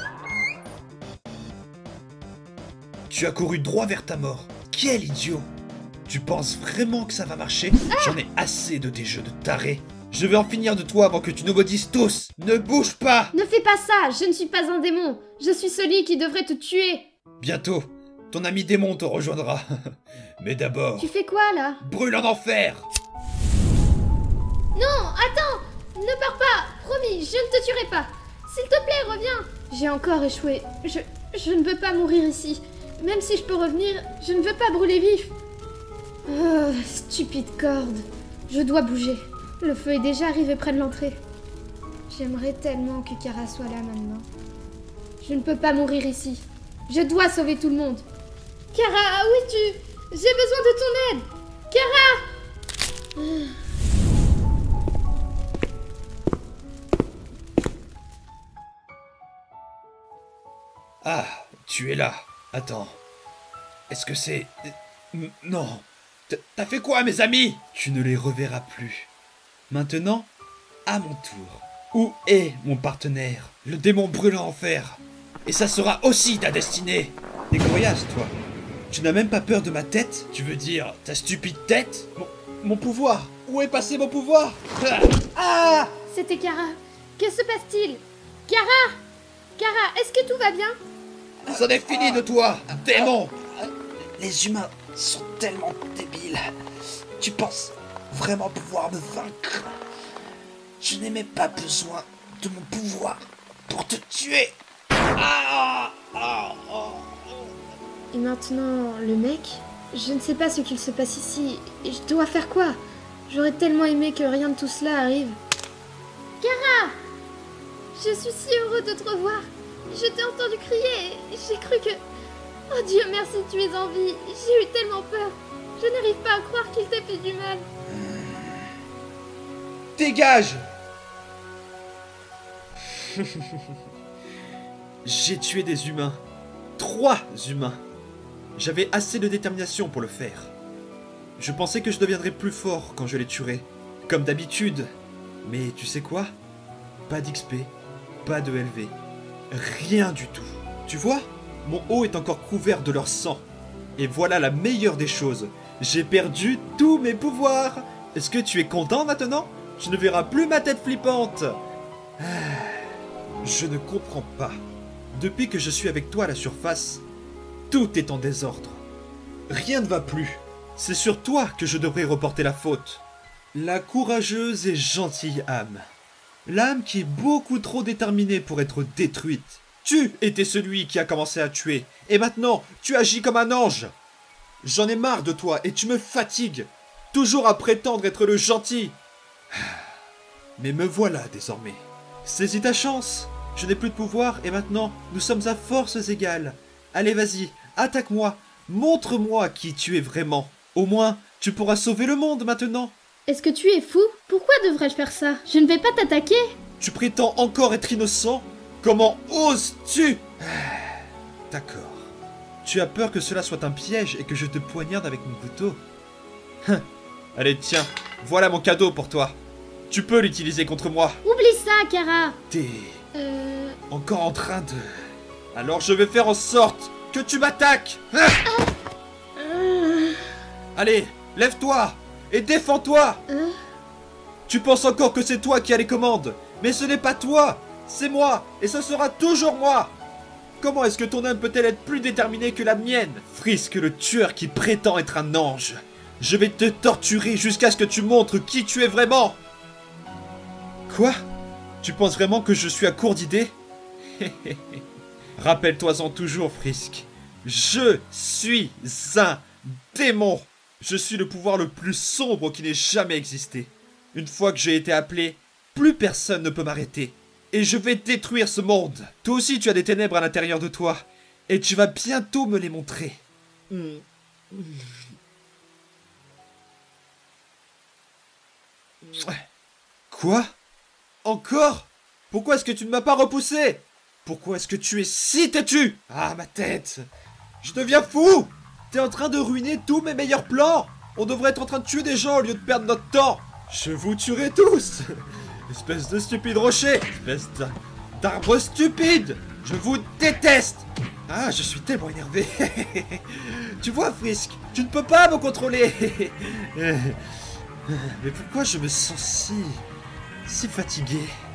Tu as couru droit vers ta mort. Quel idiot! Tu penses vraiment que ça va marcher? Ah! J'en ai assez de tes jeux de taré. Je vais en finir de toi avant que tu nous maudisses tous. Ne bouge pas! Ne fais pas ça, je ne suis pas un démon. Je suis celui qui devrait te tuer. Bientôt, ton ami démon te rejoindra. Mais d'abord... Tu fais quoi là? Brûle en enfer! Non, attends! Ne pars pas! Promis, je ne te tuerai pas! S'il te plaît, reviens! J'ai encore échoué. Je... je ne veux pas mourir ici. Même si je peux revenir, je ne veux pas brûler vif. Oh, stupide corde. Je dois bouger. Le feu est déjà arrivé près de l'entrée. J'aimerais tellement que Kara soit là maintenant. Je ne peux pas mourir ici. Je dois sauver tout le monde. Kara, où es-tu? J'ai besoin de ton aide! Kara! Ah, tu es là. Attends. Est-ce que c'est... Non. T'as fait quoi, mes amis? Tu ne les reverras plus. Maintenant, à mon tour. Où est mon partenaire? Le démon brûlant en fer. Et ça sera aussi ta destinée. Décoriace, toi. Tu n'as même pas peur de ma tête? Tu veux dire ta stupide tête? Mon, mon pouvoir. Où est passé mon pouvoir? Ah! C'était Kara. Que se passe-t-il? Kara! Kara, est-ce que tout va bien? C'en est fini de toi, démon! Les humains sont tellement débiles. Tu penses vraiment pouvoir me vaincre? Je n'ai même pas besoin de mon pouvoir pour te tuer. Ah, ah, ah. Et maintenant, le mec? Je ne sais pas ce qu'il se passe ici. Et je dois faire quoi? J'aurais tellement aimé que rien de tout cela arrive. Kara! Je suis si heureux de te revoir. Je t'ai entendu crier et j'ai cru que... Oh Dieu merci, tu es en vie. J'ai eu tellement peur. Je n'arrive pas à croire qu'il t'ait fait du mal. Dégage! J'ai tué des humains. Trois humains. J'avais assez de détermination pour le faire. Je pensais que je deviendrais plus fort quand je les tuerais. Comme d'habitude. Mais tu sais quoi? Pas d'X P, pas de L V. Rien du tout. Tu vois? Mon haut est encore couvert de leur sang. Et voilà la meilleure des choses. J'ai perdu tous mes pouvoirs. Est-ce que tu es content maintenant? Tu ne verras plus ma tête flippante. Je ne comprends pas. Depuis que je suis avec toi à la surface, tout est en désordre. Rien ne va plus. C'est sur toi que je devrais reporter la faute. La courageuse et gentille âme. L'âme qui est beaucoup trop déterminée pour être détruite. Tu étais celui qui a commencé à tuer. Et maintenant, tu agis comme un ange. J'en ai marre de toi et tu me fatigues. toujours à prétendre être le gentil. Mais me voilà désormais. Saisis ta chance. Je n'ai plus de pouvoir et maintenant, nous sommes à forces égales. Allez, vas-y, attaque-moi. Montre-moi qui tu es vraiment. Au moins, tu pourras sauver le monde maintenant. Est-ce que tu es fou? Pourquoi devrais-je faire ça? Je ne vais pas t'attaquer. Tu prétends encore être innocent? Comment oses-tu? D'accord. Tu as peur que cela soit un piège et que je te poignarde avec mon couteau? Allez, tiens, voilà mon cadeau pour toi. Tu peux l'utiliser contre moi. Oublie ça, Kara. T'es Euh... encore en train de... Alors je vais faire en sorte que tu m'attaques. Ah. Euh... Allez, lève-toi et défends-toi. Euh... Tu penses encore que c'est toi qui as les commandes, mais ce n'est pas toi, c'est moi, et ce sera toujours moi. Comment est-ce que ton âme peut-elle être plus déterminée que la mienne? Frisk, le tueur qui prétend être un ange. Je vais te torturer jusqu'à ce que tu montres qui tu es vraiment. Quoi? Tu penses vraiment que je suis à court d'idées? Rappelle-toi-en toujours, Frisk. Je suis un démon. Je suis le pouvoir le plus sombre qui n'ait jamais existé. Une fois que j'ai été appelé, plus personne ne peut m'arrêter. Et je vais détruire ce monde. Toi aussi, tu as des ténèbres à l'intérieur de toi. Et tu vas bientôt me les montrer. Mm. Quoi? Encore? Pourquoi est-ce que tu ne m'as pas repoussé? Pourquoi est-ce que tu es si têtu? Ah, ma tête! Je deviens fou! T'es en train de ruiner tous mes meilleurs plans! On devrait être en train de tuer des gens au lieu de perdre notre temps! Je vous tuerai tous! Espèce de stupide rocher! Espèce d'arbre stupide! Je vous déteste! Ah, je suis tellement énervé! Tu vois, Frisk, tu ne peux pas me contrôler! Mais pourquoi je me sens si... si fatigué?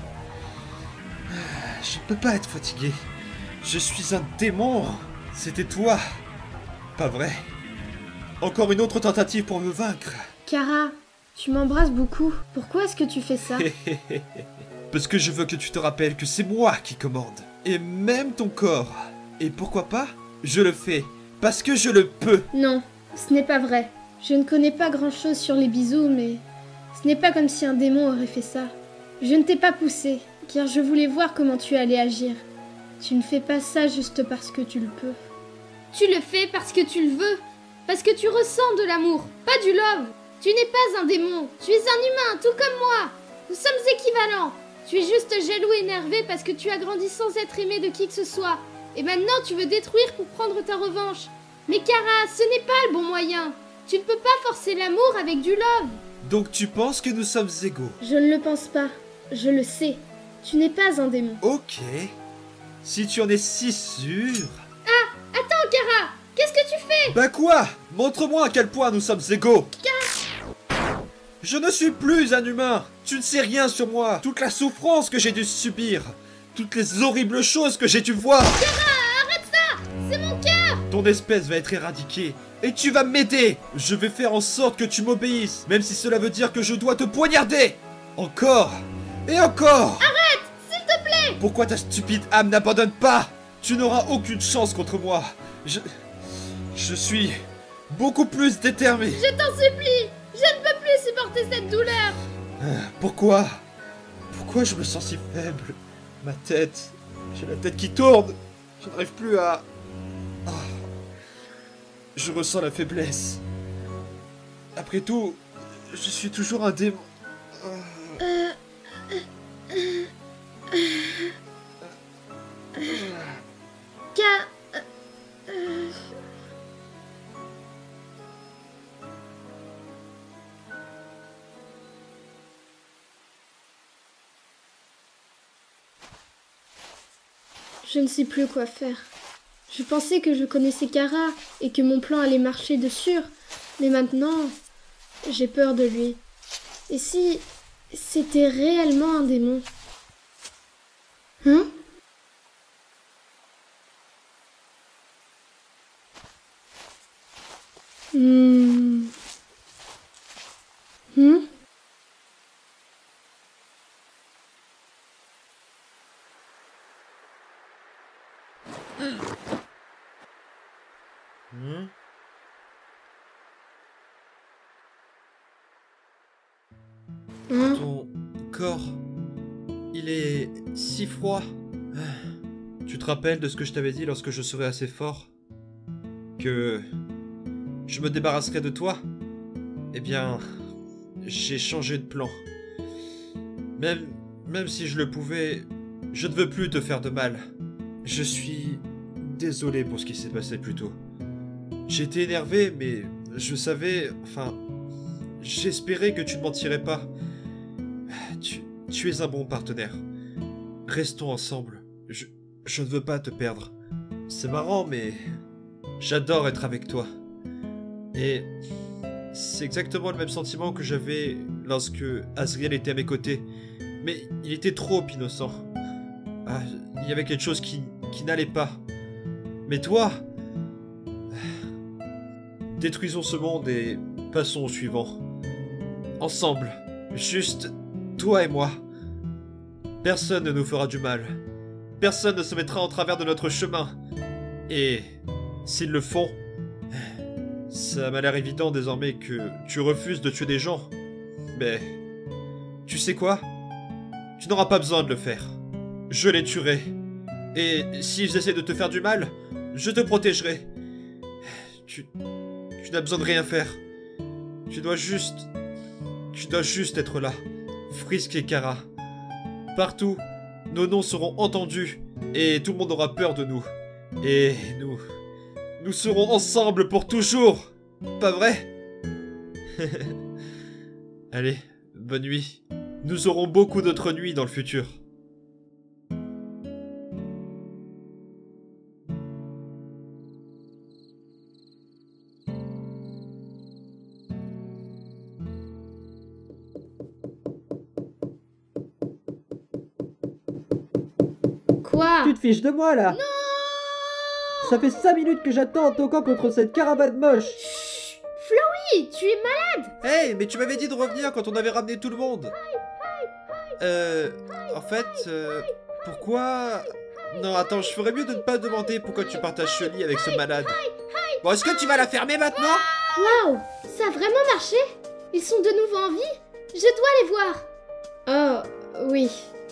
Je ne peux pas être fatigué. Je suis un démon. C'était toi. Pas vrai. Encore une autre tentative pour me vaincre. Kara, tu m'embrasses beaucoup. Pourquoi est-ce que tu fais ça? Parce que je veux que tu te rappelles que c'est moi qui commande. Et même ton corps. Et pourquoi pas? Je le fais. Parce que je le peux. Non, ce n'est pas vrai. Je ne connais pas grand-chose sur les bisous, mais... ce n'est pas comme si un démon aurait fait ça. Je ne t'ai pas poussé, car je voulais voir comment tu allais agir. Tu ne fais pas ça juste parce que tu le peux. Tu le fais parce que tu le veux. Parce que tu ressens de l'amour, pas du love. Tu n'es pas un démon, tu es un humain, tout comme moi. Nous sommes équivalents. Tu es juste jaloux et énervé parce que tu as grandi sans être aimé de qui que ce soit. Et maintenant tu veux détruire pour prendre ta revanche. Mais Kara, ce n'est pas le bon moyen. Tu ne peux pas forcer l'amour avec du love. Donc tu penses que nous sommes égaux? Je ne le pense pas. Je le sais. Tu n'es pas un démon. Ok. Si tu en es si sûr... Ah, attends, Kara. Qu'est-ce que tu fais? Bah quoi? Montre-moi à quel point nous sommes égaux. Kara... Je ne suis plus un humain. Tu ne sais rien sur moi. Toute la souffrance que j'ai dû subir. Toutes les horribles choses que j'ai dû voir. Kara, arrête ça. C'est mon cœur. Ton espèce va être éradiquée. Et tu vas m'aider. Je vais faire en sorte que tu m'obéisses. Même si cela veut dire que je dois te poignarder. Encore. Et encore. Arrête, s'il te plaît. Pourquoi ta stupide âme n'abandonne pas? Tu n'auras aucune chance contre moi. Je... Je suis beaucoup plus déterminé. Je t'en supplie. Je ne peux plus supporter cette douleur. Pourquoi? Pourquoi je me sens si faible? Ma tête... J'ai la tête qui tourne. Je n'arrive plus à... Oh. Je ressens la faiblesse. Après tout, je suis toujours un démon. Euh... Ka... Euh... Je ne sais plus quoi faire. Je pensais que je connaissais Kara et que mon plan allait marcher de sûr, mais maintenant, j'ai peur de lui. Et si c'était réellement un démon? Hein? Hmm. Hmm? Hmm? Ton corps, il est si froid. Tu te rappelles de ce que je t'avais dit lorsque je serais assez fort? Que je me débarrasserais de toi? Eh bien, j'ai changé de plan. Même, même si je le pouvais, je ne veux plus te faire de mal. Je suis désolé pour ce qui s'est passé plus tôt. J'étais énervé, mais je savais... Enfin, j'espérais que tu ne mentirais pas. Tu, tu es un bon partenaire. Restons ensemble. Je, je ne veux pas te perdre. C'est marrant, mais... J'adore être avec toi. Et... C'est exactement le même sentiment que j'avais lorsque Asriel était à mes côtés. Mais il était trop innocent. Ah, il y avait quelque chose qui, qui n'allait pas. Mais toi... Détruisons ce monde et passons au suivant. Ensemble. Juste toi et moi. Personne ne nous fera du mal. Personne ne se mettra en travers de notre chemin. Et s'ils le font, ça m'a l'air évident désormais que tu refuses de tuer des gens. Mais tu sais quoi? Tu n'auras pas besoin de le faire. Je les tuerai. Et s'ils essaient de te faire du mal, je te protégerai. Tu, tu n'as besoin de rien faire. Tu dois juste... Tu dois juste être là. Frisk et Kara. Partout, nos noms seront entendus et tout le monde aura peur de nous. Et nous... Nous serons ensemble pour toujours. Pas vrai? Allez, bonne nuit. Nous aurons beaucoup d'autres nuits dans le futur. Quoi? Tu te fiches de moi là? Non! Ça fait cinq minutes que j'attends en toquant contre cette caravane moche. Chut! Flowey, tu es malade! Hey, mais tu m'avais dit de revenir quand on avait ramené tout le monde. Euh... En fait... Euh, pourquoi... Non, attends, je ferais mieux de ne pas demander pourquoi tu partages ce lit avec ce malade. Bon, est-ce que tu vas la fermer maintenant? Waouh! Ça a vraiment marché? Ils sont de nouveau en vie? Je dois les voir! Oh, oui.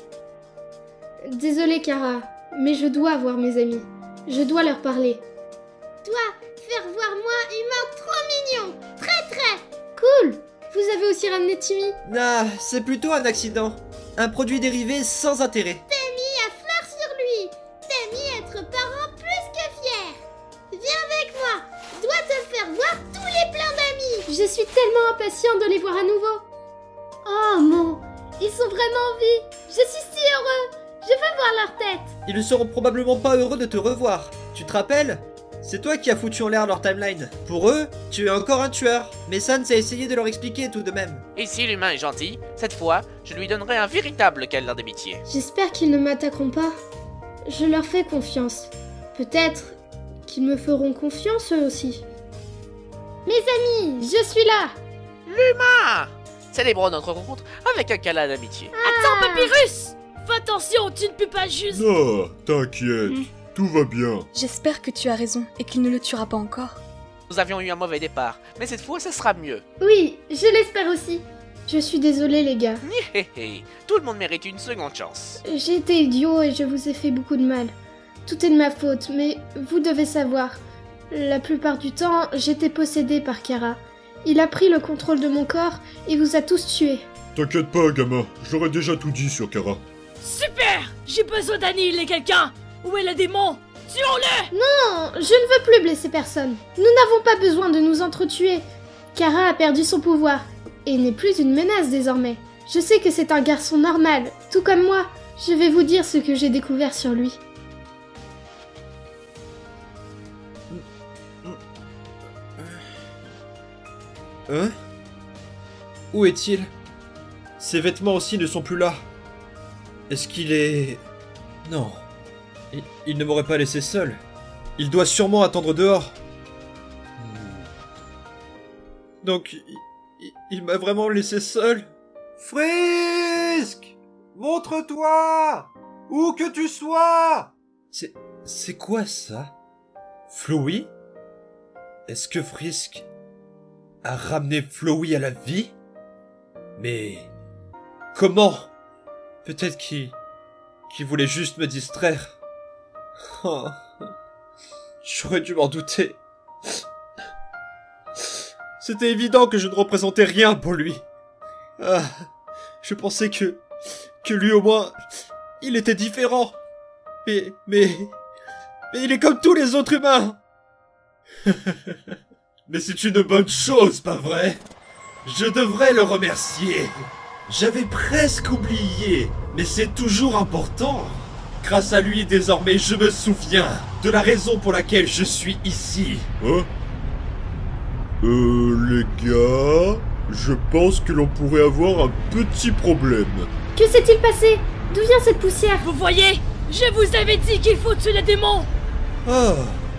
Désolée, Kara, mais je dois voir mes amis. Je dois leur parler. Toi, faire voir moi, humain trop mignon! Très très! Cool! Vous avez aussi ramené Timmy? Ah, c'est plutôt un accident. Un produit dérivé sans intérêt. T'es mis à fleur sur lui! T'es mis être parent plus que fier! Viens avec moi! Je dois te faire voir tous les pleins d'amis! Je suis tellement impatient de les voir à nouveau! Oh mon... Ils sont vraiment en vie! Je suis si heureux! Je veux voir leur tête! Ils ne seront probablement pas heureux de te revoir. Tu te rappelles? C'est toi qui as foutu en l'air leur timeline. Pour eux, tu es encore un tueur. Mais Sans a essayé de leur expliquer tout de même. Et si l'humain est gentil, cette fois, je lui donnerai un véritable câlin d'amitié. J'espère qu'ils ne m'attaqueront pas. Je leur fais confiance. Peut-être qu'ils me feront confiance eux aussi. Mes amis, je suis là! L'humain! Célébrons notre rencontre avec un câlin d'amitié. Attends, Papyrus! Fais attention, tu ne peux pas juste... Non, t'inquiète, Mm. tout va bien. J'espère que tu as raison et qu'il ne le tuera pas encore. Nous avions eu un mauvais départ, mais cette fois, ça sera mieux. Oui, je l'espère aussi. Je suis désolée les gars. Hé hé, tout le monde mérite une seconde chance. J'ai été idiot et je vous ai fait beaucoup de mal. Tout est de ma faute, mais vous devez savoir. La plupart du temps, j'étais possédée par Kara. Il a pris le contrôle de mon corps et vous a tous tués. T'inquiète pas, gamin, j'aurais déjà tout dit sur Kara. Super! J'ai besoin d'annihiler quelqu'un! Où est le démon? Tuons-le! Non, je ne veux plus blesser personne. Nous n'avons pas besoin de nous entretuer. Kara a perdu son pouvoir et n'est plus une menace désormais. Je sais que c'est un garçon normal, tout comme moi. Je vais vous dire ce que j'ai découvert sur lui. Hein? Où est-il? Ses vêtements aussi ne sont plus là. Est-ce qu'il est... Non. Il, il ne m'aurait pas laissé seul. Il doit sûrement attendre dehors. Donc, il, il- il m'a vraiment laissé seul? Frisk! Montre-toi! Où que tu sois! C'est... c'est quoi ça? Flowey? Est-ce que Frisk a ramené Flowey à la vie? Mais... Comment? Peut-être qu'il... qu'il voulait juste me distraire. Oh. J'aurais dû m'en douter. C'était évident que je ne représentais rien pour lui. Ah, je pensais que... que lui au moins... il était différent. Mais... mais... mais il est comme tous les autres humains. Mais c'est une bonne chose, pas vrai? Je devrais le remercier. J'avais presque oublié, mais c'est toujours important. Grâce à lui, désormais, je me souviens de la raison pour laquelle je suis ici. Hein? Euh, les gars, je pense que l'on pourrait avoir un petit problème. Que s'est-il passé? D'où vient cette poussière? Vous voyez? Je vous avais dit qu'il faut tuer les démons. Oh,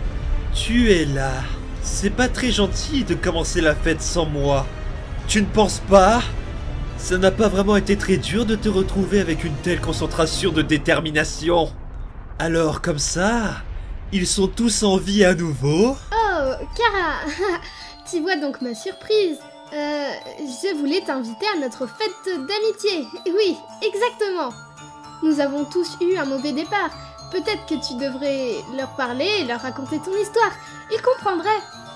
tu es là. C'est pas très gentil de commencer la fête sans moi. Tu ne penses pas? Ça n'a pas vraiment été très dur de te retrouver avec une telle concentration de détermination. Alors comme ça, ils sont tous en vie à nouveau? Oh, Kara, tu vois donc ma surprise. Euh, je voulais t'inviter à notre fête d'amitié. Oui, exactement. Nous avons tous eu un mauvais départ. Peut-être que tu devrais leur parler et leur raconter ton histoire. Ils comprendraient.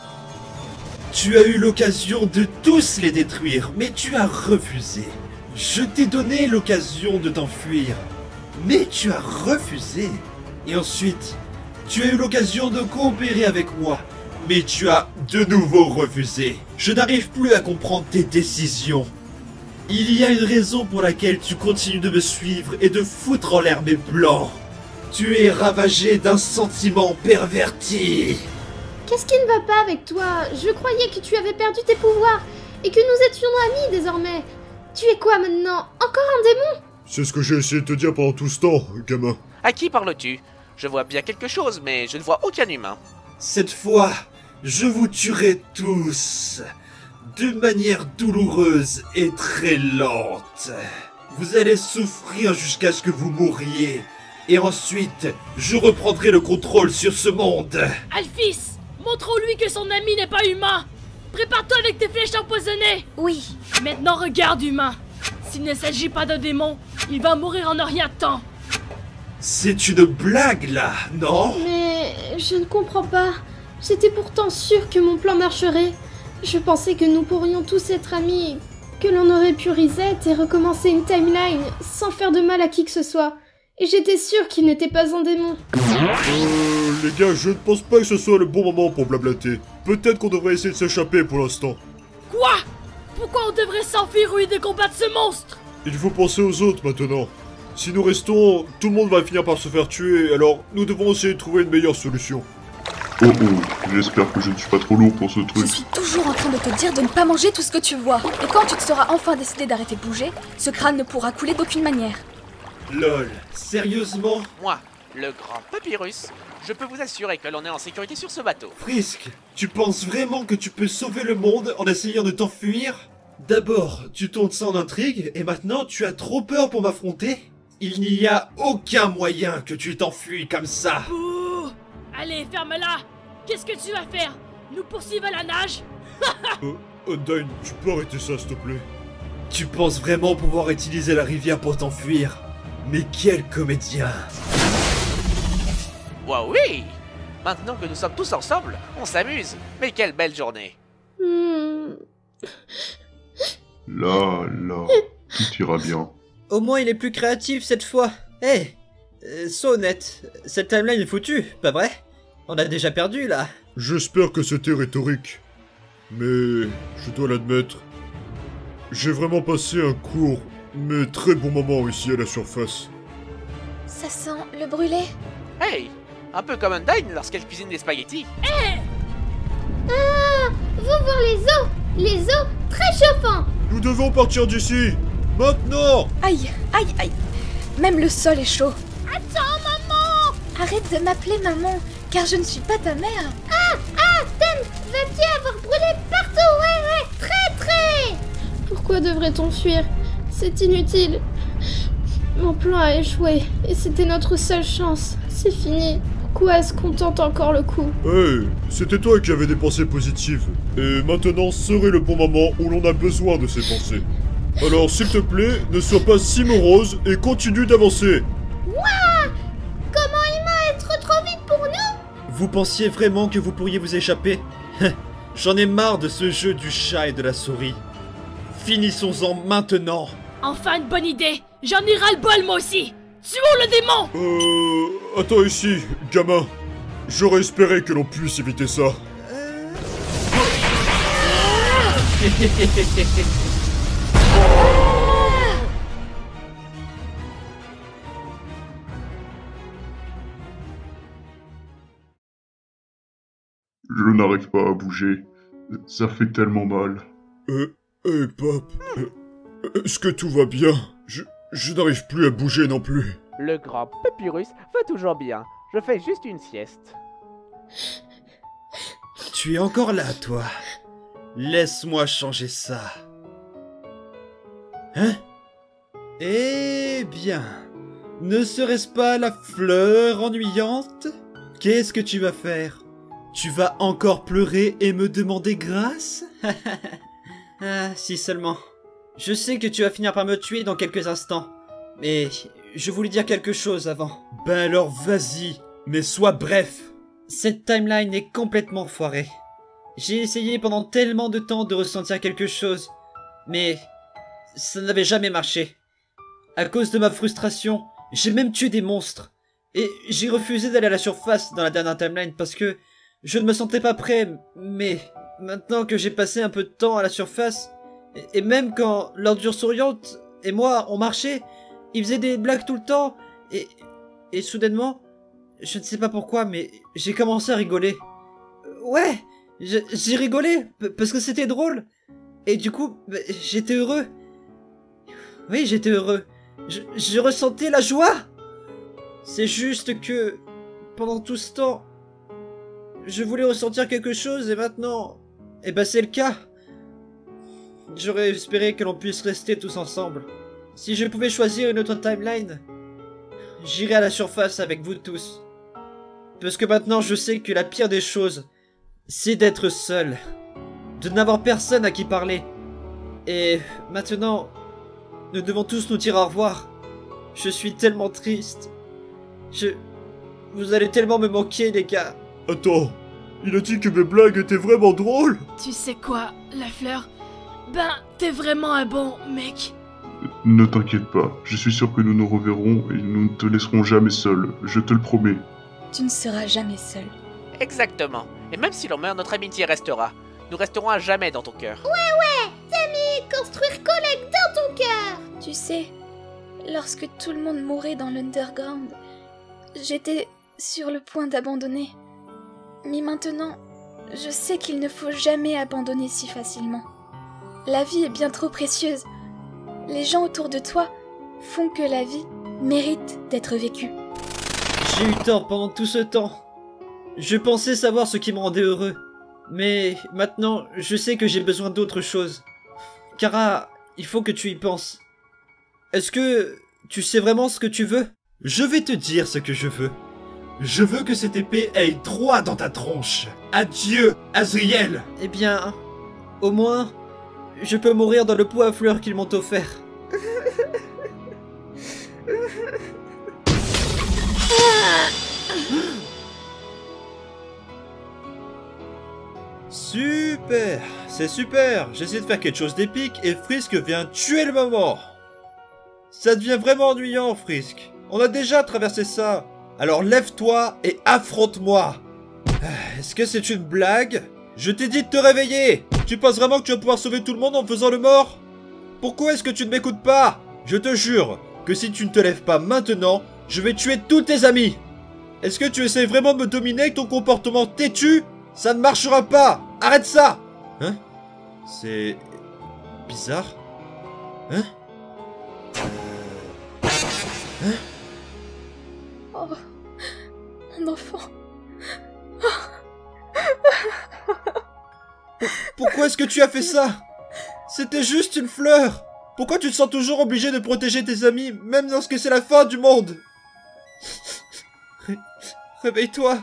Tu as eu l'occasion de tous les détruire, mais tu as refusé. Je t'ai donné l'occasion de t'enfuir, mais tu as refusé. Et ensuite, tu as eu l'occasion de coopérer avec moi, mais tu as de nouveau refusé. Je n'arrive plus à comprendre tes décisions. Il y a une raison pour laquelle tu continues de me suivre et de foutre en l'air mes plans. Tu es ravagé d'un sentiment perverti. Qu'est-ce qui ne va pas avec toi? Je croyais que tu avais perdu tes pouvoirs et que nous étions amis désormais. Tu es quoi maintenant? Encore un démon? C'est ce que j'ai essayé de te dire pendant tout ce temps, gamin. À qui parles-tu? Je vois bien quelque chose, mais je ne vois aucun humain. Cette fois, je vous tuerai tous, de manière douloureuse et très lente. Vous allez souffrir jusqu'à ce que vous mouriez. Et ensuite, je reprendrai le contrôle sur ce monde. Alphys, montre-lui que son ami n'est pas humain. Prépare-toi avec tes flèches empoisonnées. Oui. Maintenant regarde, humain. S'il ne s'agit pas d'un démon, il va mourir en un rien de temps. C'est une blague là, non? Mais je ne comprends pas. J'étais pourtant sûre que mon plan marcherait. Je pensais que nous pourrions tous être amis, que l'on aurait pu reset et recommencer une timeline sans faire de mal à qui que ce soit. Et j'étais sûre qu'il n'était pas un démon. Euh, les gars, je ne pense pas que ce soit le bon moment pour blablater. Peut-être qu'on devrait essayer de s'échapper pour l'instant. Quoi? Pourquoi on devrait s'enfuir ou de combattre ce monstre? Il faut penser aux autres maintenant. Si nous restons, tout le monde va finir par se faire tuer, alors nous devons essayer de trouver une meilleure solution. Oh oh, j'espère que je ne suis pas trop lourd pour ce truc. Je suis toujours en train de te dire de ne pas manger tout ce que tu vois. Et quand tu te seras enfin décidé d'arrêter de bouger, ce crâne ne pourra couler d'aucune manière. Lol, sérieusement? Moi, le grand Papyrus, je peux vous assurer que l'on est en sécurité sur ce bateau. Frisk, tu penses vraiment que tu peux sauver le monde en essayant de t'enfuir? D'abord, tu tournes ça en intrigue, et maintenant tu as trop peur pour m'affronter? Il n'y a aucun moyen que tu t'enfuis comme ça. Ouh! Allez, ferme-la! Qu'est-ce que tu vas faire? Nous poursuivre à la nage? euh, Undyne, tu peux arrêter ça, s'il te plaît? Tu penses vraiment pouvoir utiliser la rivière pour t'enfuir? Mais quel comédien! Wow, oui! Maintenant que nous sommes tous ensemble, on s'amuse. Mais quelle belle journée! Hmm. Là, là, tout ira bien. Au moins il est plus créatif cette fois. Hé hey, euh, sois honnête, cette timeline est foutue, pas vrai? On a déjà perdu là. J'espère que c'était rhétorique. Mais je dois l'admettre, j'ai vraiment passé un court, mais très bon moment ici à la surface. Ça sent le brûlé. Hey! Un peu comme Undyne lorsqu'elle cuisine des spaghettis. Hé! Ah! Vous voir les os! Les os très chauffants! Nous devons partir d'ici! Maintenant! Aïe, aïe, aïe. Même le sol est chaud. Attends, maman! Arrête de m'appeler maman, car je ne suis pas ta mère. Ah! Ah! Tem! Vas-tu avoir brûlé partout? Ouais, ouais! Très, très! Pourquoi devrait-on fuir? C'est inutile. Mon plan a échoué, et c'était notre seule chance. C'est fini. Pourquoi est-ce qu'on tente encore le coup? Hey, c'était toi qui avais des pensées positives. Et maintenant serait le bon moment où l'on a besoin de ces pensées. Alors s'il te plaît, ne sois pas si morose et continue d'avancer. Waouh! Comment il m'a être trop vite pour nous? Vous pensiez vraiment que vous pourriez vous échapper? J'en ai marre de ce jeu du chat et de la souris. Finissons-en maintenant. Enfin une bonne idée. J'en ai ras-le-bol moi aussi. Tuons le démon. Euh... Attends ici, gamin. J'aurais espéré que l'on puisse éviter ça. Je n'arrive pas à bouger. Ça fait tellement mal. Euh... Hé, hey, Pop. Euh, Est-ce que tout va bien? Je... Je n'arrive plus à bouger non plus. Le grand Papyrus va toujours bien. Je fais juste une sieste. Tu es encore là, toi. Laisse-moi changer ça. Hein? Eh bien, ne serait-ce pas la fleur ennuyante? Qu'est-ce que tu vas faire? Tu vas encore pleurer et me demander grâce? Ah, si seulement. Je sais que tu vas finir par me tuer dans quelques instants. Mais je voulais dire quelque chose avant. Ben alors vas-y, mais sois bref. Cette timeline est complètement foirée. J'ai essayé pendant tellement de temps de ressentir quelque chose, mais ça n'avait jamais marché. À cause de ma frustration, j'ai même tué des monstres. Et j'ai refusé d'aller à la surface dans la dernière timeline parce que je ne me sentais pas prêt, mais maintenant que j'ai passé un peu de temps à la surface, et même quand l'ordure souriante et moi on marchait, il faisait des blagues tout le temps, et, et soudainement, je ne sais pas pourquoi, mais j'ai commencé à rigoler. Ouais, j'ai rigolé, parce que c'était drôle, et du coup, j'étais heureux. Oui, j'étais heureux. Je, je ressentais la joie. C'est juste que, pendant tout ce temps, je voulais ressentir quelque chose, et maintenant, eh ben c'est le cas. J'aurais espéré que l'on puisse rester tous ensemble. Si je pouvais choisir une autre timeline, j'irais à la surface avec vous tous. Parce que maintenant je sais que la pire des choses, c'est d'être seul. De n'avoir personne à qui parler. Et maintenant, nous devons tous nous dire au revoir. Je suis tellement triste. Je... Vous allez tellement me manquer, les gars. Attends, il a dit que mes blagues étaient vraiment drôles. Tu sais quoi, la fleur? Ben, t'es vraiment un bon mec. Ne t'inquiète pas, je suis sûr que nous nous reverrons et nous ne te laisserons jamais seul, je te le promets. Tu ne seras jamais seul. Exactement. Et même si l'on meurt, notre amitié restera. Nous resterons à jamais dans ton cœur. Ouais, ouais, Tammy, construire collègue dans ton cœur. Tu sais, lorsque tout le monde mourait dans l'underground, j'étais sur le point d'abandonner. Mais maintenant, je sais qu'il ne faut jamais abandonner si facilement. La vie est bien trop précieuse. Les gens autour de toi font que la vie mérite d'être vécue. J'ai eu tort pendant tout ce temps. Je pensais savoir ce qui me rendait heureux. Mais maintenant, je sais que j'ai besoin d'autre chose. Kara, il faut que tu y penses. Est-ce que tu sais vraiment ce que tu veux? Je vais te dire ce que je veux. Je veux que cette épée aille droit dans ta tronche. Adieu, Azriel. Eh bien, au moins, je peux mourir dans le pot à fleurs qu'ils m'ont offert. Super, c'est super. J'essaie de faire quelque chose d'épique et Frisk vient tuer le moment. Ça devient vraiment ennuyant, Frisk. On a déjà traversé ça. Alors lève-toi et affronte-moi. Est-ce que c'est une blague? Je t'ai dit de te réveiller. Tu penses vraiment que tu vas pouvoir sauver tout le monde en faisant le mort? Pourquoi est-ce que tu ne m'écoutes pas? Je te jure que si tu ne te lèves pas maintenant, je vais tuer tous tes amis. Est-ce que tu essaies vraiment de me dominer avec ton comportement têtu? Ça ne marchera pas. Arrête ça. Hein? C'est... bizarre. Hein? Hein? Oh, mon enfant. Pourquoi est-ce que tu as fait ça? C'était juste une fleur. Pourquoi tu te sens toujours obligé de protéger tes amis, même lorsque c'est la fin du monde? Ré Réveille-toi.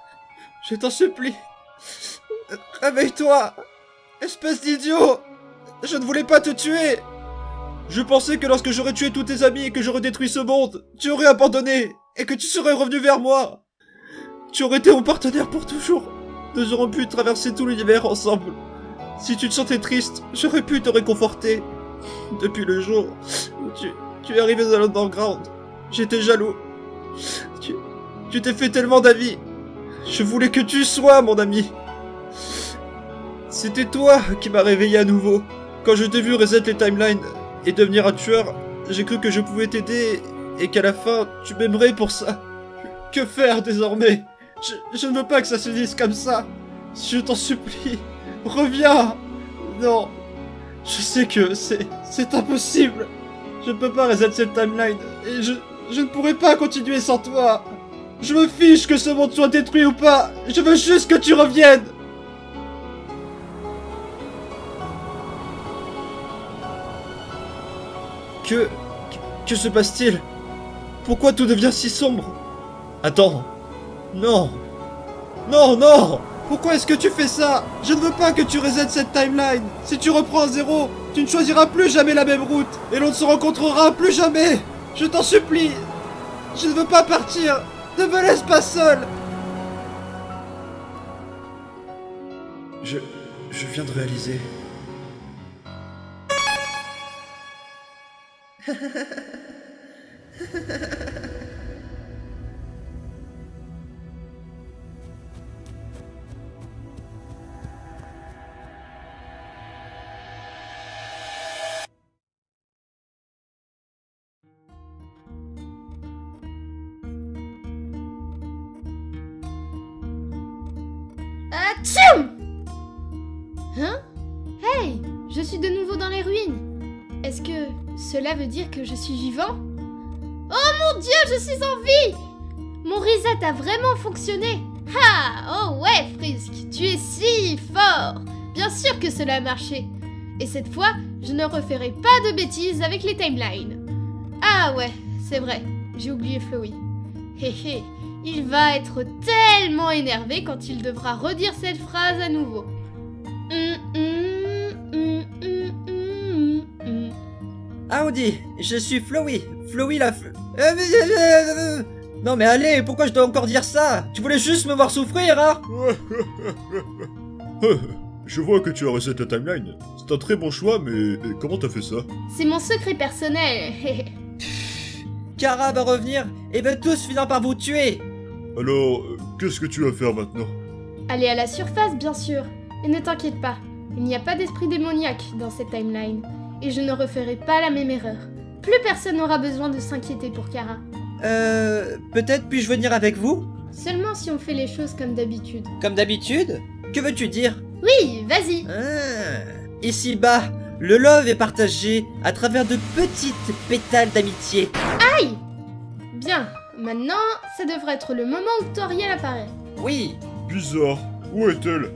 Je t'en supplie. Réveille-toi. Espèce d'idiot. Je ne voulais pas te tuer. Je pensais que lorsque j'aurais tué tous tes amis et que j'aurais détruit ce monde, tu aurais abandonné et que tu serais revenu vers moi. Tu aurais été mon partenaire pour toujours. Nous aurions pu traverser tout l'univers ensemble. Si tu te sentais triste, j'aurais pu te réconforter. Depuis le jour où tu, tu es arrivé dans l'underground, j'étais jaloux. Tu, tu t'es fait tellement d'amis. Je voulais que tu sois mon ami. C'était toi qui m'as réveillé à nouveau. Quand je t'ai vu reset les timelines et devenir un tueur, j'ai cru que je pouvais t'aider et qu'à la fin, tu m'aimerais pour ça. Que faire désormais? je, je ne veux pas que ça se dise comme ça. Je t'en supplie, reviens. Non, je sais que c'est c'est impossible. Je ne peux pas reset cette timeline et je, je ne pourrai pas continuer sans toi. Je me fiche que ce monde soit détruit ou pas. Je veux juste que tu reviennes. Que... Que se passe-t-il? Pourquoi tout devient si sombre? Attends. Non. Non, non. Pourquoi est-ce que tu fais ça? Je ne veux pas que tu resets cette timeline. Si tu reprends à zéro, tu ne choisiras plus jamais la même route. Et l'on ne se rencontrera plus jamais. Je t'en supplie. Je ne veux pas partir. Ne me laisse pas seul. Je... Je viens de réaliser... Atchoum! Hein? Hey! Je suis de nouveau dans les ruines. Est-ce que cela veut dire que je suis vivant? Oh mon Dieu, je suis en vie! Mon reset a vraiment fonctionné. Ah! Oh ouais, Frisk, tu es si fort! Bien sûr que cela a marché. Et cette fois, je ne referai pas de bêtises avec les timelines. Ah ouais, c'est vrai, j'ai oublié Flowey. Hé hé, il va être tellement énervé quand il devra redire cette phrase à nouveau. Hum, hum, hum, hum, hum, hum. Howdy, je suis Flowey. Flowey la... F... Euh, euh, euh, non mais allez, pourquoi je dois encore dire ça? Tu voulais juste me voir souffrir, hein? Je vois que tu as reset ta timeline. C'est un très bon choix, mais comment t'as fait ça? C'est mon secret personnel. Kara va revenir et va tous finir par vous tuer. Alors, qu'est-ce que tu vas faire maintenant? Aller à la surface, bien sûr. Et ne t'inquiète pas, il n'y a pas d'esprit démoniaque dans cette timeline. Et je ne referai pas la même erreur. Plus personne n'aura besoin de s'inquiéter pour Kara. Euh... Peut-être puis-je venir avec vous? Seulement si on fait les choses comme d'habitude. Comme d'habitude? Que veux-tu dire? Oui, vas-y. Ah, ici-bas, le love est partagé à travers de petites pétales d'amitié. Aïe! Bien, maintenant, ça devrait être le moment où Toriel apparaît. Oui. Bizarre. Où est-elle?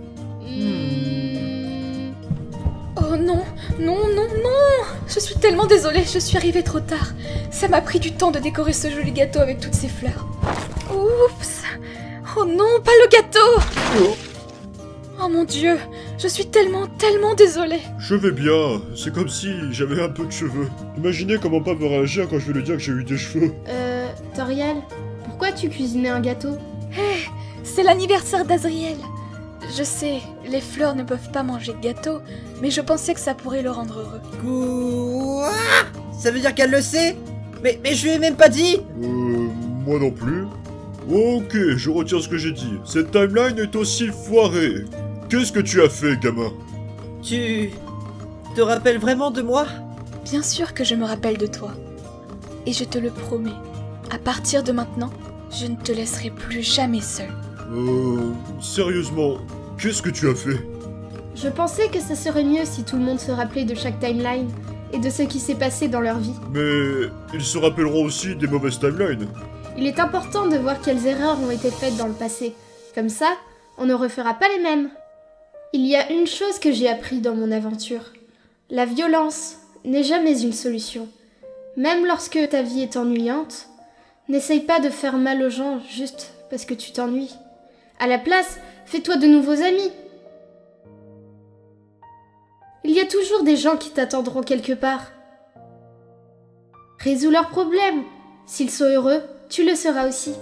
Hmm... Oh non, non, non, non! Je suis tellement désolée, je suis arrivée trop tard. Ça m'a pris du temps de décorer ce joli gâteau avec toutes ces fleurs. Oups! Oh non, pas le gâteau! Oh. Oh mon Dieu, je suis tellement, tellement désolée. Je vais bien, c'est comme si j'avais un peu de cheveux. Imaginez comment papa va réagir quand je vais lui dire que j'ai eu des cheveux. Euh, Toriel, pourquoi tu cuisinais un gâteau? Hé, hey, c'est l'anniversaire d'Azriel. Je sais, les fleurs ne peuvent pas manger de gâteau, mais je pensais que ça pourrait le rendre heureux. Quoi? Ça veut dire qu'elle le sait? Mais, mais je lui ai même pas dit. Euh, moi non plus. Ok, je retire ce que j'ai dit. Cette timeline est aussi foirée. Qu'est-ce que tu as fait, gamin? Tu... te rappelles vraiment de moi? Bien sûr que je me rappelle de toi. Et je te le promets, à partir de maintenant, je ne te laisserai plus jamais seul. Euh... Sérieusement, qu'est-ce que tu as fait? Je pensais que ça serait mieux si tout le monde se rappelait de chaque timeline et de ce qui s'est passé dans leur vie. Mais... ils se rappelleront aussi des mauvaises timelines. Il est important de voir quelles erreurs ont été faites dans le passé. Comme ça, on ne refera pas les mêmes. Il y a une chose que j'ai appris dans mon aventure. La violence n'est jamais une solution. Même lorsque ta vie est ennuyante, n'essaye pas de faire mal aux gens juste parce que tu t'ennuies. À la place, fais-toi de nouveaux amis. Il Il y a toujours des gens qui t'attendront quelque part. Résous leurs problèmes. S'ils sont heureux, tu le seras aussi.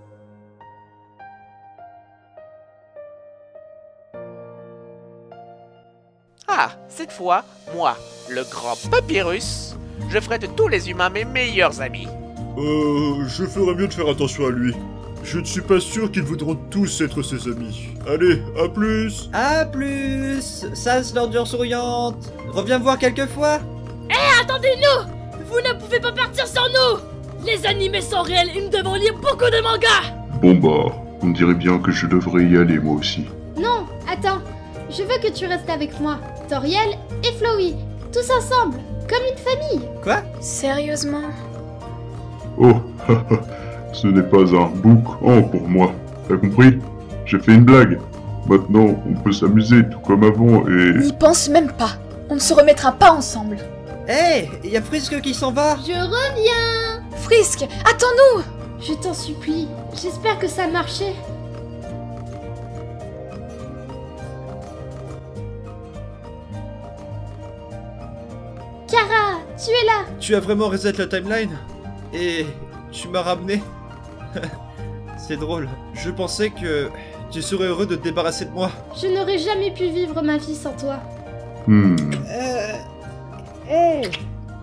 Ah, cette fois, moi, le grand Papyrus, je ferai de tous les humains mes meilleurs amis. Euh, je ferais mieux de faire attention à lui. Je ne suis pas sûr qu'ils voudront tous être ses amis. Allez, à plus. À plus. Sas, l'ordure souriante. Reviens me voir quelquefois. Hé, hey, attendez-nous. Vous ne pouvez pas partir sans nous. Les animés sont réels et nous devons lire beaucoup de mangas. Bon bah, on dirait bien que je devrais y aller moi aussi. Non, attends. Je veux que tu restes avec moi. Toriel et Flowey. Tous ensemble. Comme une famille. Quoi? Sérieusement? Oh, ce n'est pas un book en pour moi. T'as compris? J'ai fait une blague. Maintenant, on peut s'amuser tout comme avant et... N'y pense même pas. On ne se remettra pas ensemble. Hé, hey, y a Frisk qui s'en va. Je reviens. Frisk, attends-nous. Je t'en supplie. J'espère que ça a marché. Kara, tu es là. Tu as vraiment reset la timeline? Et tu m'as ramené? C'est drôle. Je pensais que tu serais heureux de te débarrasser de moi. Je n'aurais jamais pu vivre ma vie sans toi. Hmm. Euh... Hey.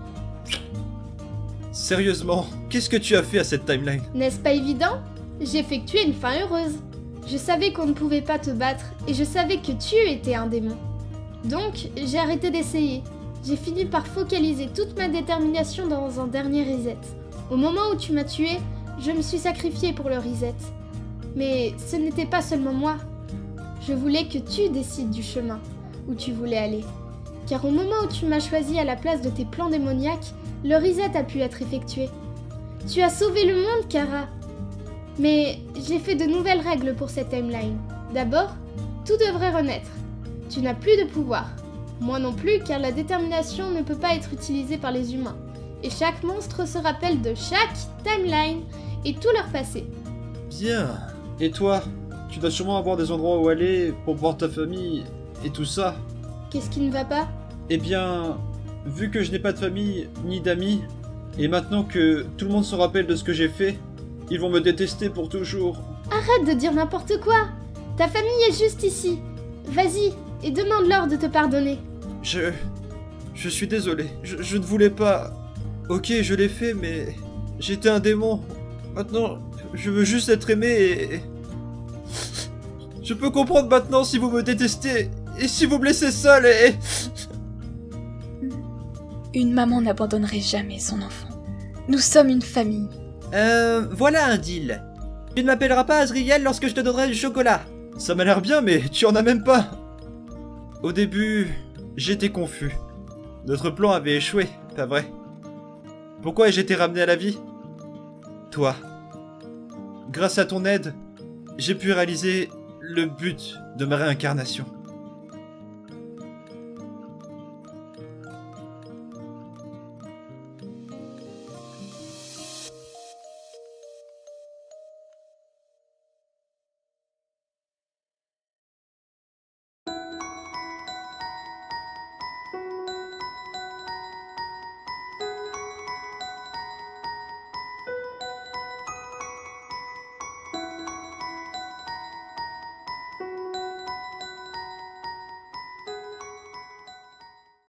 Sérieusement, qu'est-ce que tu as fait à cette timeline? N'est-ce pas évident? J'ai fait que tu aies une fin heureuse. Je savais qu'on ne pouvait pas te battre et je savais que tu étais un démon. Donc, j'ai arrêté d'essayer. J'ai fini par focaliser toute ma détermination dans un dernier reset. Au moment où tu m'as tué, je me suis sacrifiée pour le reset. Mais ce n'était pas seulement moi. Je voulais que tu décides du chemin où tu voulais aller. Car au moment où tu m'as choisi à la place de tes plans démoniaques, le reset a pu être effectué. Tu as sauvé le monde, Kara. Mais j'ai fait de nouvelles règles pour cette timeline. D'abord, tout devrait renaître. Tu n'as plus de pouvoir. Moi non plus, car la détermination ne peut pas être utilisée par les humains. Et chaque monstre se rappelle de chaque timeline et tout leur passé. Bien. Et toi, tu dois sûrement avoir des endroits où aller pour voir ta famille et tout ça. Qu'est-ce qui ne va pas? Eh bien, vu que je n'ai pas de famille ni d'amis, et maintenant que tout le monde se rappelle de ce que j'ai fait, ils vont me détester pour toujours. Arrête de dire n'importe quoi. Ta famille est juste ici. Vas-y, et demande-leur de te pardonner. Je... Je suis désolé. Je, je ne voulais pas... Ok, je l'ai fait, mais... J'étais un démon. Maintenant, je veux juste être aimé et... Je peux comprendre maintenant si vous me détestez, et si vous me laissez seul et... Une maman n'abandonnerait jamais son enfant. Nous sommes une famille. Euh... Voilà un deal. Tu ne m'appelleras pas Azriel lorsque je te donnerai du chocolat. Ça m'a l'air bien, mais tu en as même pas. Au début, j'étais confus. Notre plan avait échoué, pas vrai? Pourquoi ai-je été ramené à la vie? Toi. Grâce à ton aide, j'ai pu réaliser le but de ma réincarnation.